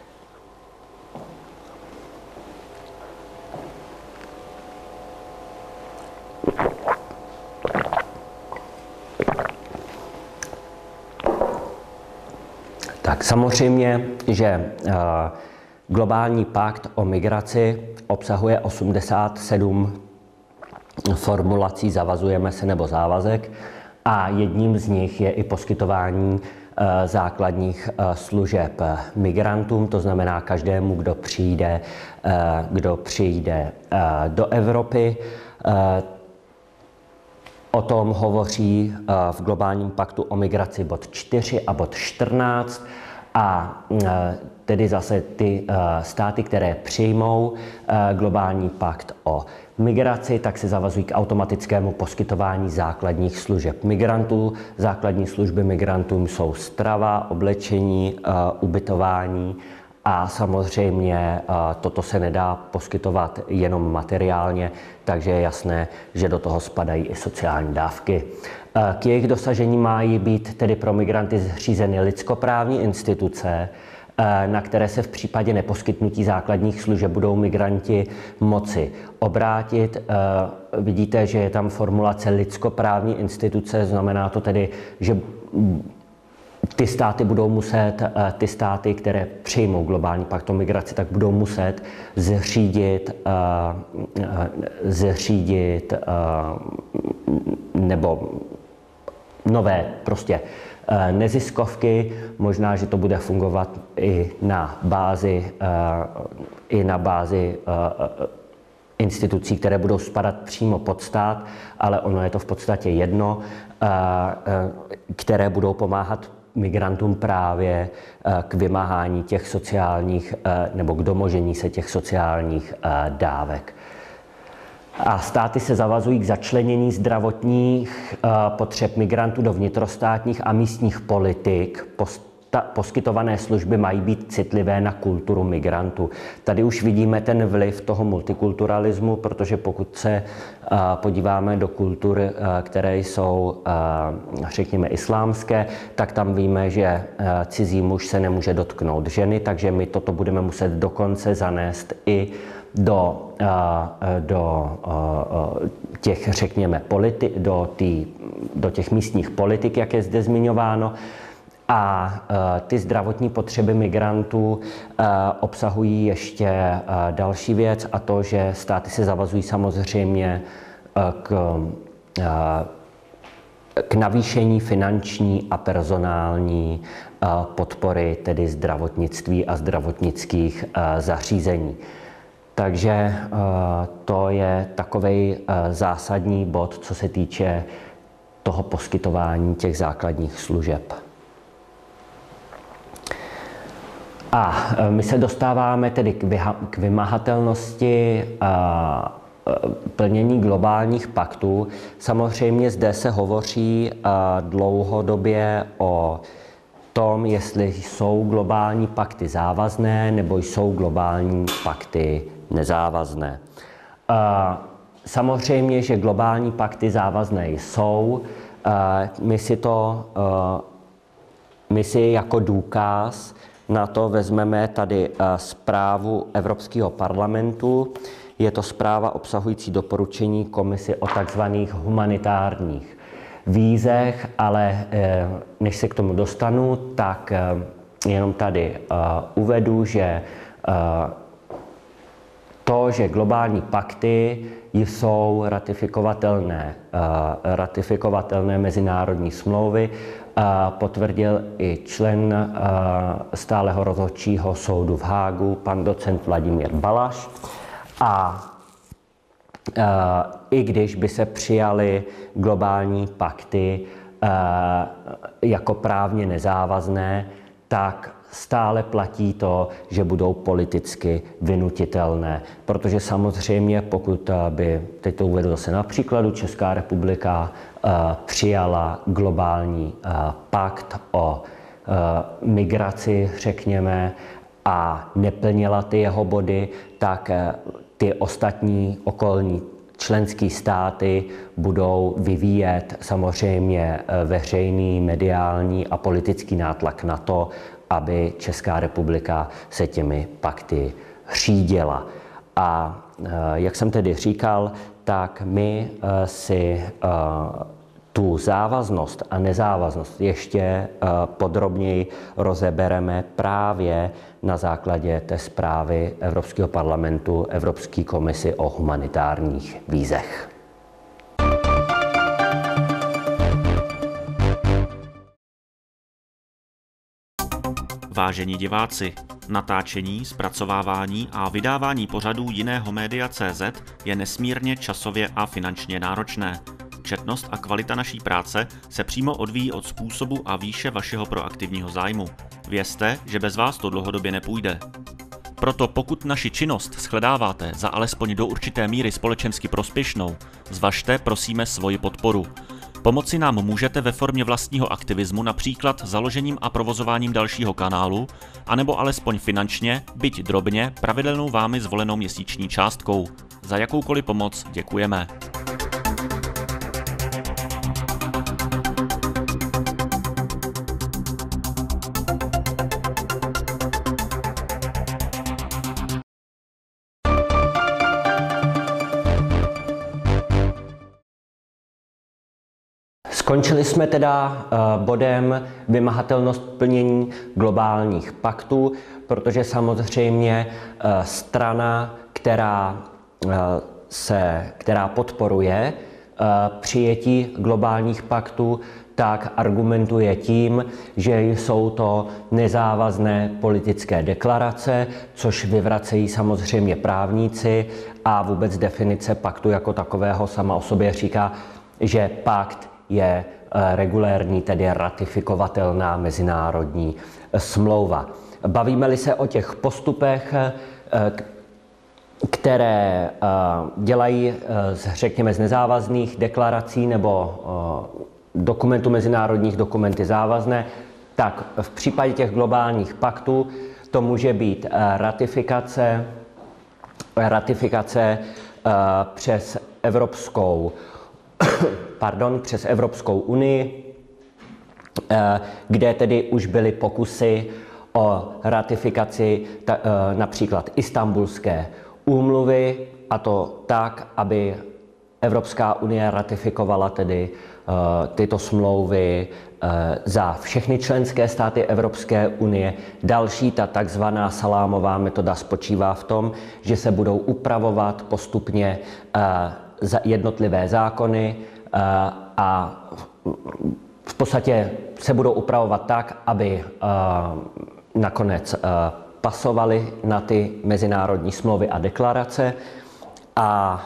Tak samozřejmě, že globální pakt o migraci obsahuje osmdesát sedm formulací zavazujeme se nebo závazek a jedním z nich je i poskytování základních služeb migrantům, to znamená každému, kdo přijde, kdo přijde do Evropy. O tom hovoří v globálním paktu o migraci bod čtyři a bod čtrnáct a tedy zase ty státy, které přijmou globální pakt o migraci, tak se zavazují k automatickému poskytování základních služeb migrantů. Základní služby migrantům jsou strava, oblečení, ubytování a samozřejmě toto se nedá poskytovat jenom materiálně, takže je jasné, že do toho spadají i sociální dávky. K jejich dosažení mají být tedy pro migranty zřízeny lidskoprávní instituce, na které se v případě neposkytnutí základních služeb budou migranti moci obrátit. Vidíte, že je tam formulace lidskoprávní instituce, znamená to tedy, že ty státy budou muset, ty státy, které přijmou globální pakt o migraci, tak budou muset zřídit, zřídit nebo nové prostě neziskovky, možná, že to bude fungovat i na bázi, i na bázi institucí, které budou spadat přímo pod stát, ale ono je to v podstatě jedno, které budou pomáhat migrantům právě k vymáhání těch sociálních nebo k domožení se těch sociálních dávek. A státy se zavazují k začlenění zdravotních potřeb migrantů do vnitrostátních a místních politik. Poskytované služby mají být citlivé na kulturu migrantů. Tady už vidíme ten vliv toho multikulturalismu, protože pokud se podíváme do kultur, které jsou, řekněme, islámské, tak tam víme, že cizí muž se nemůže dotknout ženy, takže my toto budeme muset dokonce zanést i do, do těch, řekněme, politi- do, tý, do těch místních politik, jak je zde zmiňováno. A ty zdravotní potřeby migrantů obsahují ještě další věc, a to, že státy se zavazují samozřejmě k, k navýšení finanční a personální podpory, tedy zdravotnictví a zdravotnických zařízení. Takže to je takovej zásadní bod, co se týče toho poskytování těch základních služeb. A my se dostáváme tedy k vymahatelnosti a plnění globálních paktů. Samozřejmě zde se hovoří dlouhodobě o tom, jestli jsou globální pakty závazné nebo jsou globální pakty nezávazné. Samozřejmě, že globální pakty závazné jsou. My si to, my si jako důkaz na to vezmeme tady zprávu Evropského parlamentu. Je to zpráva obsahující doporučení komisi o takzvaných humanitárních vízech, ale než se k tomu dostanu, tak jenom tady uvedu, že to, že globální pakty jsou ratifikovatelné, ratifikovatelné mezinárodní smlouvy, potvrdil i člen stáleho rozhodčího soudu v Hágu, pan docent Vladimír Balaš. A i když by se přijaly globální pakty jako právně nezávazné, tak stále platí to, že budou politicky vynutitelné. Protože samozřejmě, pokud by, teď to uvedu zase na příkladu, Česká republika přijala globální pakt o migraci, řekněme, a neplnila ty jeho body, tak ty ostatní okolní členské státy budou vyvíjet samozřejmě veřejný, mediální a politický nátlak na to, aby Česká republika se těmi pakty řídila. A jak jsem tedy říkal, tak my si tu závaznost a nezávaznost ještě podrobněji rozebereme právě na základě té zprávy Evropského parlamentu, Evropské komisi o humanitárních vízech. Vážení diváci, natáčení, zpracovávání a vydávání pořadů jiného média tečka cé zet je nesmírně časově a finančně náročné. Četnost a kvalita naší práce se přímo odvíjí od způsobu a výše vašeho proaktivního zájmu. Vězte, že bez vás to dlouhodobě nepůjde. Proto pokud naši činnost shledáváte za alespoň do určité míry společensky prospěšnou, zvažte prosíme svoji podporu. Pomoci nám můžete ve formě vlastního aktivismu, například založením a provozováním dalšího kanálu, anebo alespoň finančně, byť drobně, pravidelnou vámi zvolenou měsíční částkou. Za jakoukoliv pomoc děkujeme. Skončili jsme teda bodem vymahatelnost plnění globálních paktů, protože samozřejmě strana, která, se, která podporuje přijetí globálních paktů, tak argumentuje tím, že jsou to nezávazné politické deklarace, což vyvracejí samozřejmě právníci a vůbec definice paktu jako takového sama o sobě říká, že pakt je regulérní, tedy ratifikovatelná mezinárodní smlouva. Bavíme-li se o těch postupech, které dělají, řekněme, z nezávazných deklarací nebo dokumentů mezinárodních dokumenty závazné, tak v případě těch globálních paktů to může být ratifikace, ratifikace přes Evropskou Pardon, přes Evropskou unii, kde tedy už byly pokusy o ratifikaci ta, například Istanbulské úmluvy, a to tak, aby Evropská unie ratifikovala tedy tyto smlouvy za všechny členské státy Evropské unie. Další, ta takzvaná salámová metoda spočívá v tom, že se budou upravovat postupně jednotlivé zákony a v podstatě se budou upravovat tak, aby nakonec pasovaly na ty mezinárodní smlouvy a deklarace. A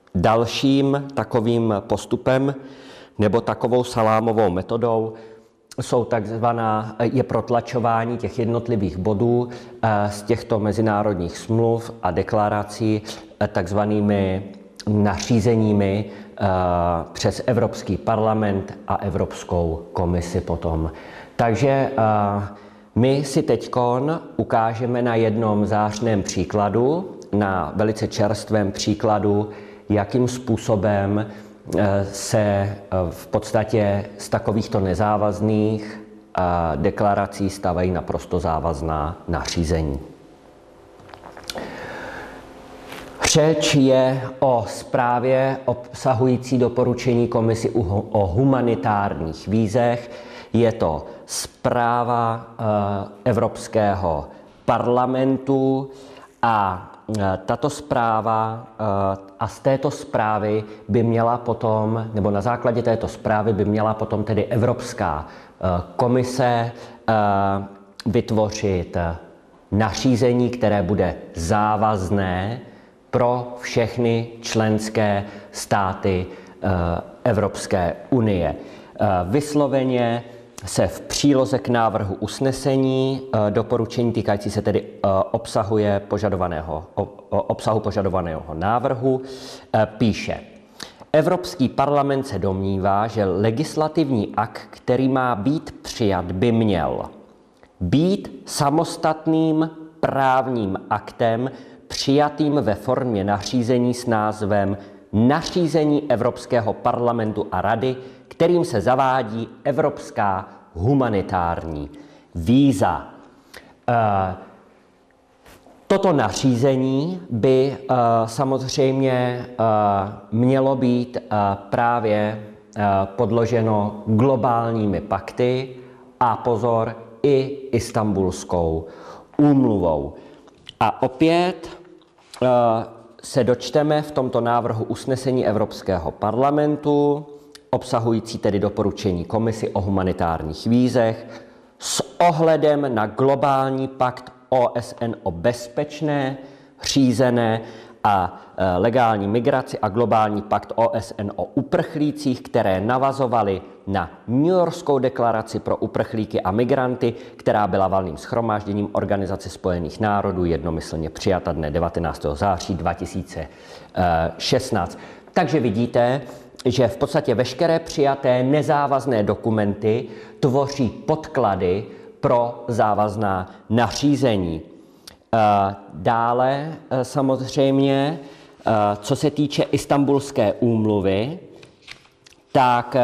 dalším takovým postupem nebo takovou salámovou metodou jsou takzvaná, je protlačování těch jednotlivých bodů z těchto mezinárodních smluv a deklarací takzvanými nařízeními přes Evropský parlament a Evropskou komisi potom. Takže my si teďkon ukážeme na jednom zářném příkladu, na velice čerstvém příkladu, jakým způsobem se v podstatě z takovýchto nezávazných deklarací stávají naprosto závazná nařízení. Řeč je o zprávě obsahující doporučení komisi o humanitárních vízech. Je to zpráva Evropského parlamentu a tato zpráva a z této zprávy by měla potom, nebo na základě této zprávy by měla potom tedy Evropská komise vytvořit nařízení, které bude závazné pro všechny členské státy Evropské unie. Vysloveně se v příloze k návrhu usnesení doporučení týkající se tedy obsahuje požadovaného, obsahu požadovaného návrhu píše: Evropský parlament se domnívá, že legislativní akt, který má být přijat, by měl být samostatným právním aktem přijatým ve formě nařízení s názvem Nařízení Evropského parlamentu a Rady, kterým se zavádí evropská humanitární víza. Toto nařízení by samozřejmě mělo být právě podloženo globálními pakty a pozor, i Istanbulskou úmluvou. A opět se dočteme v tomto návrhu usnesení Evropského parlamentu, obsahující tedy doporučení komisi o humanitárních vízech, s ohledem na globální pakt O S N o bezpečné, řízené a legální migraci a globální pakt O S N o uprchlících, které navazovaly na Newyorskou deklaraci pro uprchlíky a migranty, která byla valným shromážděním Organizace spojených národů jednomyslně přijata dne devatenáctého září dva tisíce šestnáct. Takže vidíte, že v podstatě veškeré přijaté nezávazné dokumenty tvoří podklady pro závazná nařízení. Dále samozřejmě, co se týče Istanbulské úmluvy, tak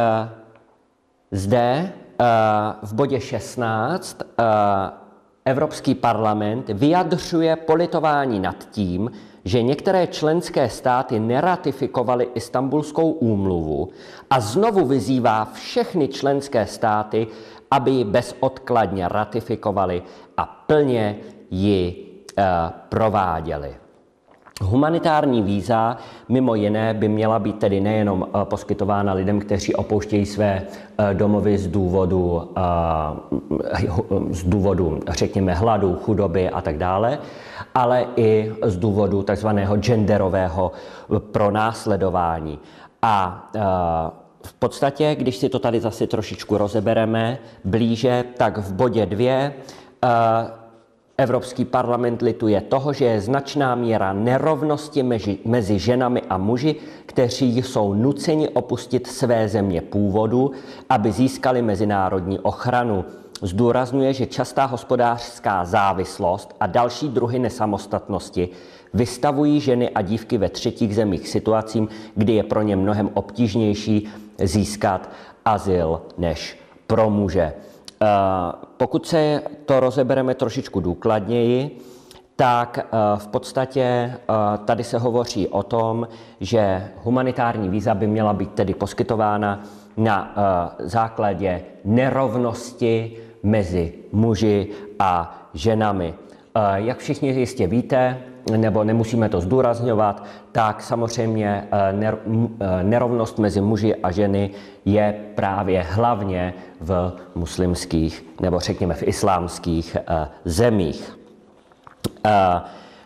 zde v bodě šestnáct Evropský parlament vyjadřuje politování nad tím, že některé členské státy neratifikovaly Istanbulskou úmluvu a znovu vyzývá všechny členské státy, aby ji bezodkladně ratifikovali a plně ji e, prováděli. Humanitární víza mimo jiné by měla být tedy nejenom e, poskytována lidem, kteří opouštějí své e, domovy z důvodu, e, z důvodu, řekněme, hladu, chudoby a tak dále, ale i z důvodu takzvaného genderového pronásledování. A e, v podstatě, když si to tady zase trošičku rozebereme blíže, tak v bodě dvě e, Evropský parlament lituje toho, že je značná míra nerovnosti mezi, mezi ženami a muži, kteří jsou nuceni opustit své země původu, aby získali mezinárodní ochranu. Zdůrazňuje, že častá hospodářská závislost a další druhy nesamostatnosti vystavují ženy a dívky ve třetích zemích situacím, kdy je pro ně mnohem obtížnější získat azyl než pro muže. Pokud se to rozebereme trošičku důkladněji, tak v podstatě tady se hovoří o tom, že humanitární víza by měla být tedy poskytována na základě nerovnosti mezi muži a ženami. Jak všichni jistě víte, nebo nemusíme to zdůrazňovat, tak samozřejmě nerovnost mezi muži a ženy je právě hlavně v muslimských nebo řekněme v islámských zemích.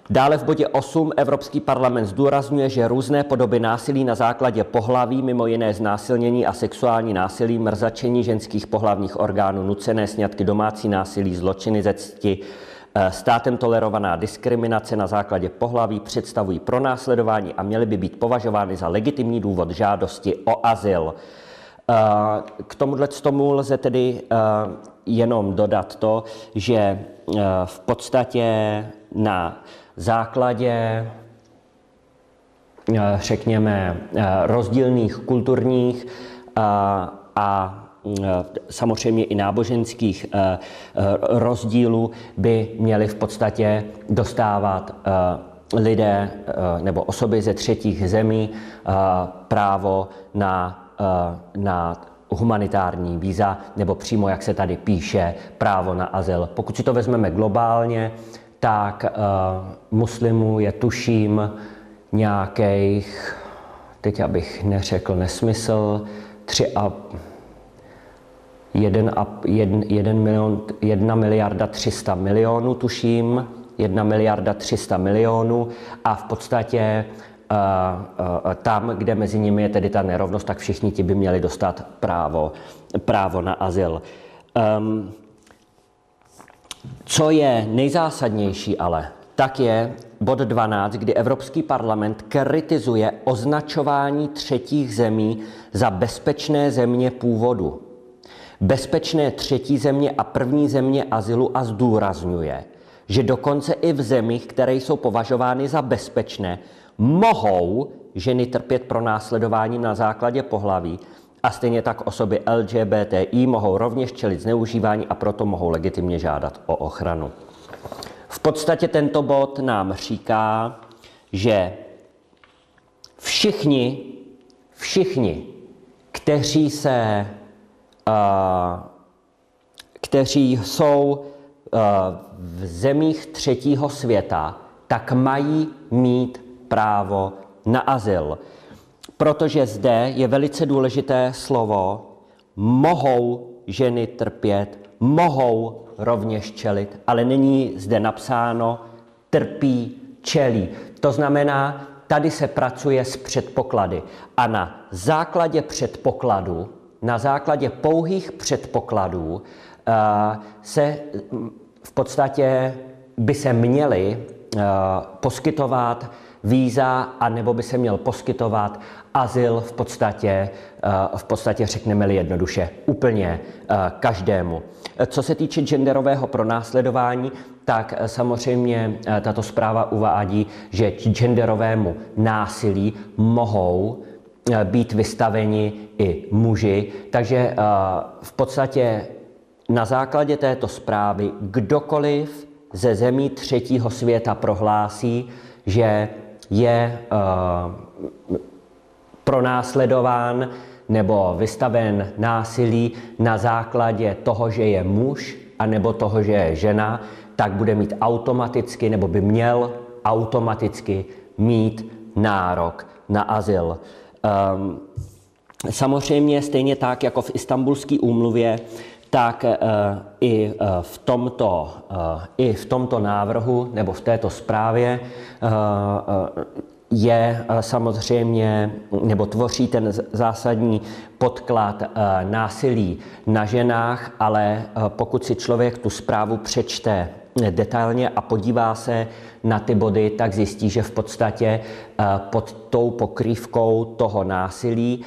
Dále v bodě osm Evropský parlament zdůrazňuje, že různé podoby násilí na základě pohlaví, mimo jiné znásilnění a sexuální násilí, mrzačení ženských pohlavních orgánů, nucené sňatky, domácí násilí, zločiny ze cti, státem tolerovaná diskriminace na základě pohlaví představují pronásledování a měly by být považovány za legitimní důvod žádosti o azyl. K tomuhle tomu lze tedy jenom dodat to, že v podstatě na základě, řekněme, rozdílných kulturních a samozřejmě i náboženských rozdílů by měli v podstatě dostávat lidé nebo osoby ze třetích zemí právo na, na humanitární víza, nebo přímo, jak se tady píše, právo na azyl. Pokud si to vezmeme globálně, tak uh, muslimů je tuším nějakých, teď abych neřekl nesmysl, tři a jeden, a, jeden, jeden milion, jedna miliarda tři sta milionů tuším, jedna miliarda tři sta milionů a v podstatě uh, uh, tam, kde mezi nimi je tedy ta nerovnost, tak všichni ti by měli dostat právo, právo na azyl. Um, Co je nejzásadnější ale, tak je bod dvanáct, kdy Evropský parlament kritizuje označování třetích zemí za bezpečné země původu. Bezpečné třetí země a první země azylu a zdůrazňuje, že dokonce i v zemích, které jsou považovány za bezpečné, mohou ženy trpět pronásledováním na základě pohlaví, a stejně tak osoby L G B T I mohou rovněž čelit zneužívání a proto mohou legitimně žádat o ochranu. V podstatě tento bod nám říká, že všichni, všichni, kteří se, uh, kteří jsou uh, v zemích třetího světa, tak mají mít právo na azyl. Protože zde je velice důležité slovo, mohou ženy trpět, mohou rovněž čelit, ale není zde napsáno trpí, čelí. To znamená, tady se pracuje s předpoklady a na základě předpokladů, na základě pouhých předpokladů se v podstatě by se měly poskytovat víza, anebo by se měl poskytovat azyl v podstatě, v podstatě řekneme-li jednoduše, úplně každému. Co se týče genderového pronásledování, tak samozřejmě tato zpráva uvádí, že genderovému násilí mohou být vystaveni i muži. Takže v podstatě na základě této zprávy kdokoliv ze zemí třetího světa prohlásí, že je uh, pronásledován nebo vystaven násilí na základě toho, že je muž, anebo toho, že je žena, tak bude mít automaticky, nebo by měl automaticky mít nárok na azyl. Um, samozřejmě stejně tak, jako v Istanbulské úmluvě, tak uh, i, uh, v tomto, uh, i v tomto návrhu nebo v této zprávě uh, uh, je uh, samozřejmě, nebo tvoří ten zásadní podklad uh, násilí na ženách, ale uh, pokud si člověk tu zprávu přečte detailně a podívá se na ty body, tak zjistí, že v podstatě uh, pod tou pokrývkou toho násilí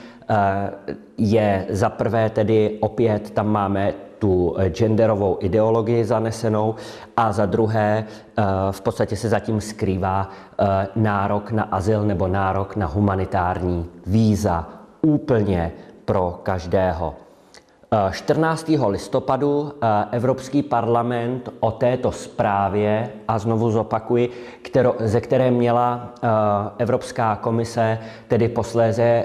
je za prvé tedy opět tam máme tu genderovou ideologii zanesenou a za druhé v podstatě se zatím skrývá nárok na azyl nebo nárok na humanitární víza úplně pro každého. čtrnáctého listopadu Evropský parlament o této zprávě, a znovu zopakuji, kterou, ze které měla Evropská komise tedy posléze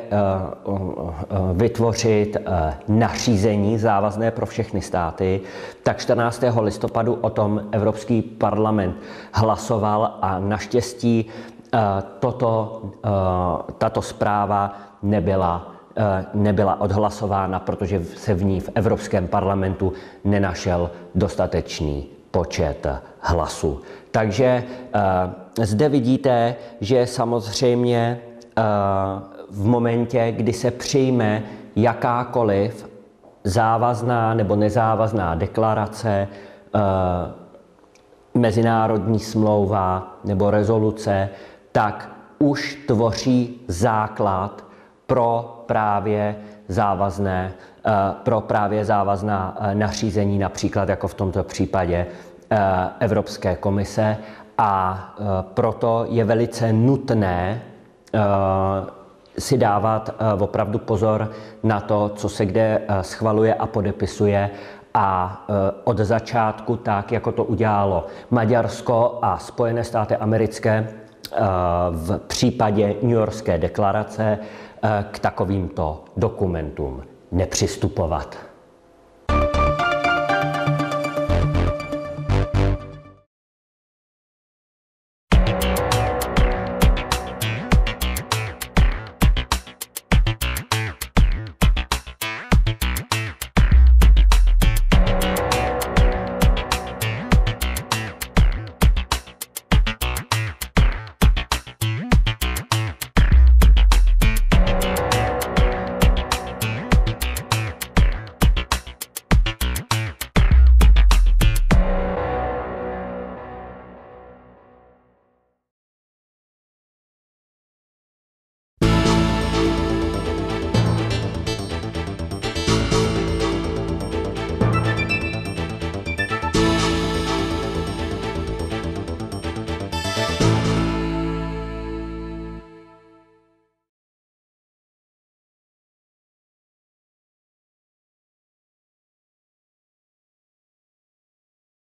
vytvořit nařízení závazné pro všechny státy, tak čtrnáctého listopadu o tom Evropský parlament hlasoval a naštěstí toto, tato zpráva nebyla nebyla odhlasována, protože se v ní v Evropském parlamentu nenašel dostatečný počet hlasů. Takže zde vidíte, že samozřejmě v momentě, kdy se přijme jakákoliv závazná nebo nezávazná deklarace, mezinárodní smlouva nebo rezoluce, tak už tvoří základ pro právě závazné, pro právě závazná nařízení, například jako v tomto případě Evropské komise, a proto je velice nutné si dávat opravdu pozor na to, co se kde schvaluje a podepisuje, a od začátku, tak jako to udělalo Maďarsko a Spojené státy americké v případě Newyorské deklarace, k takovýmto dokumentům nepřistupovat.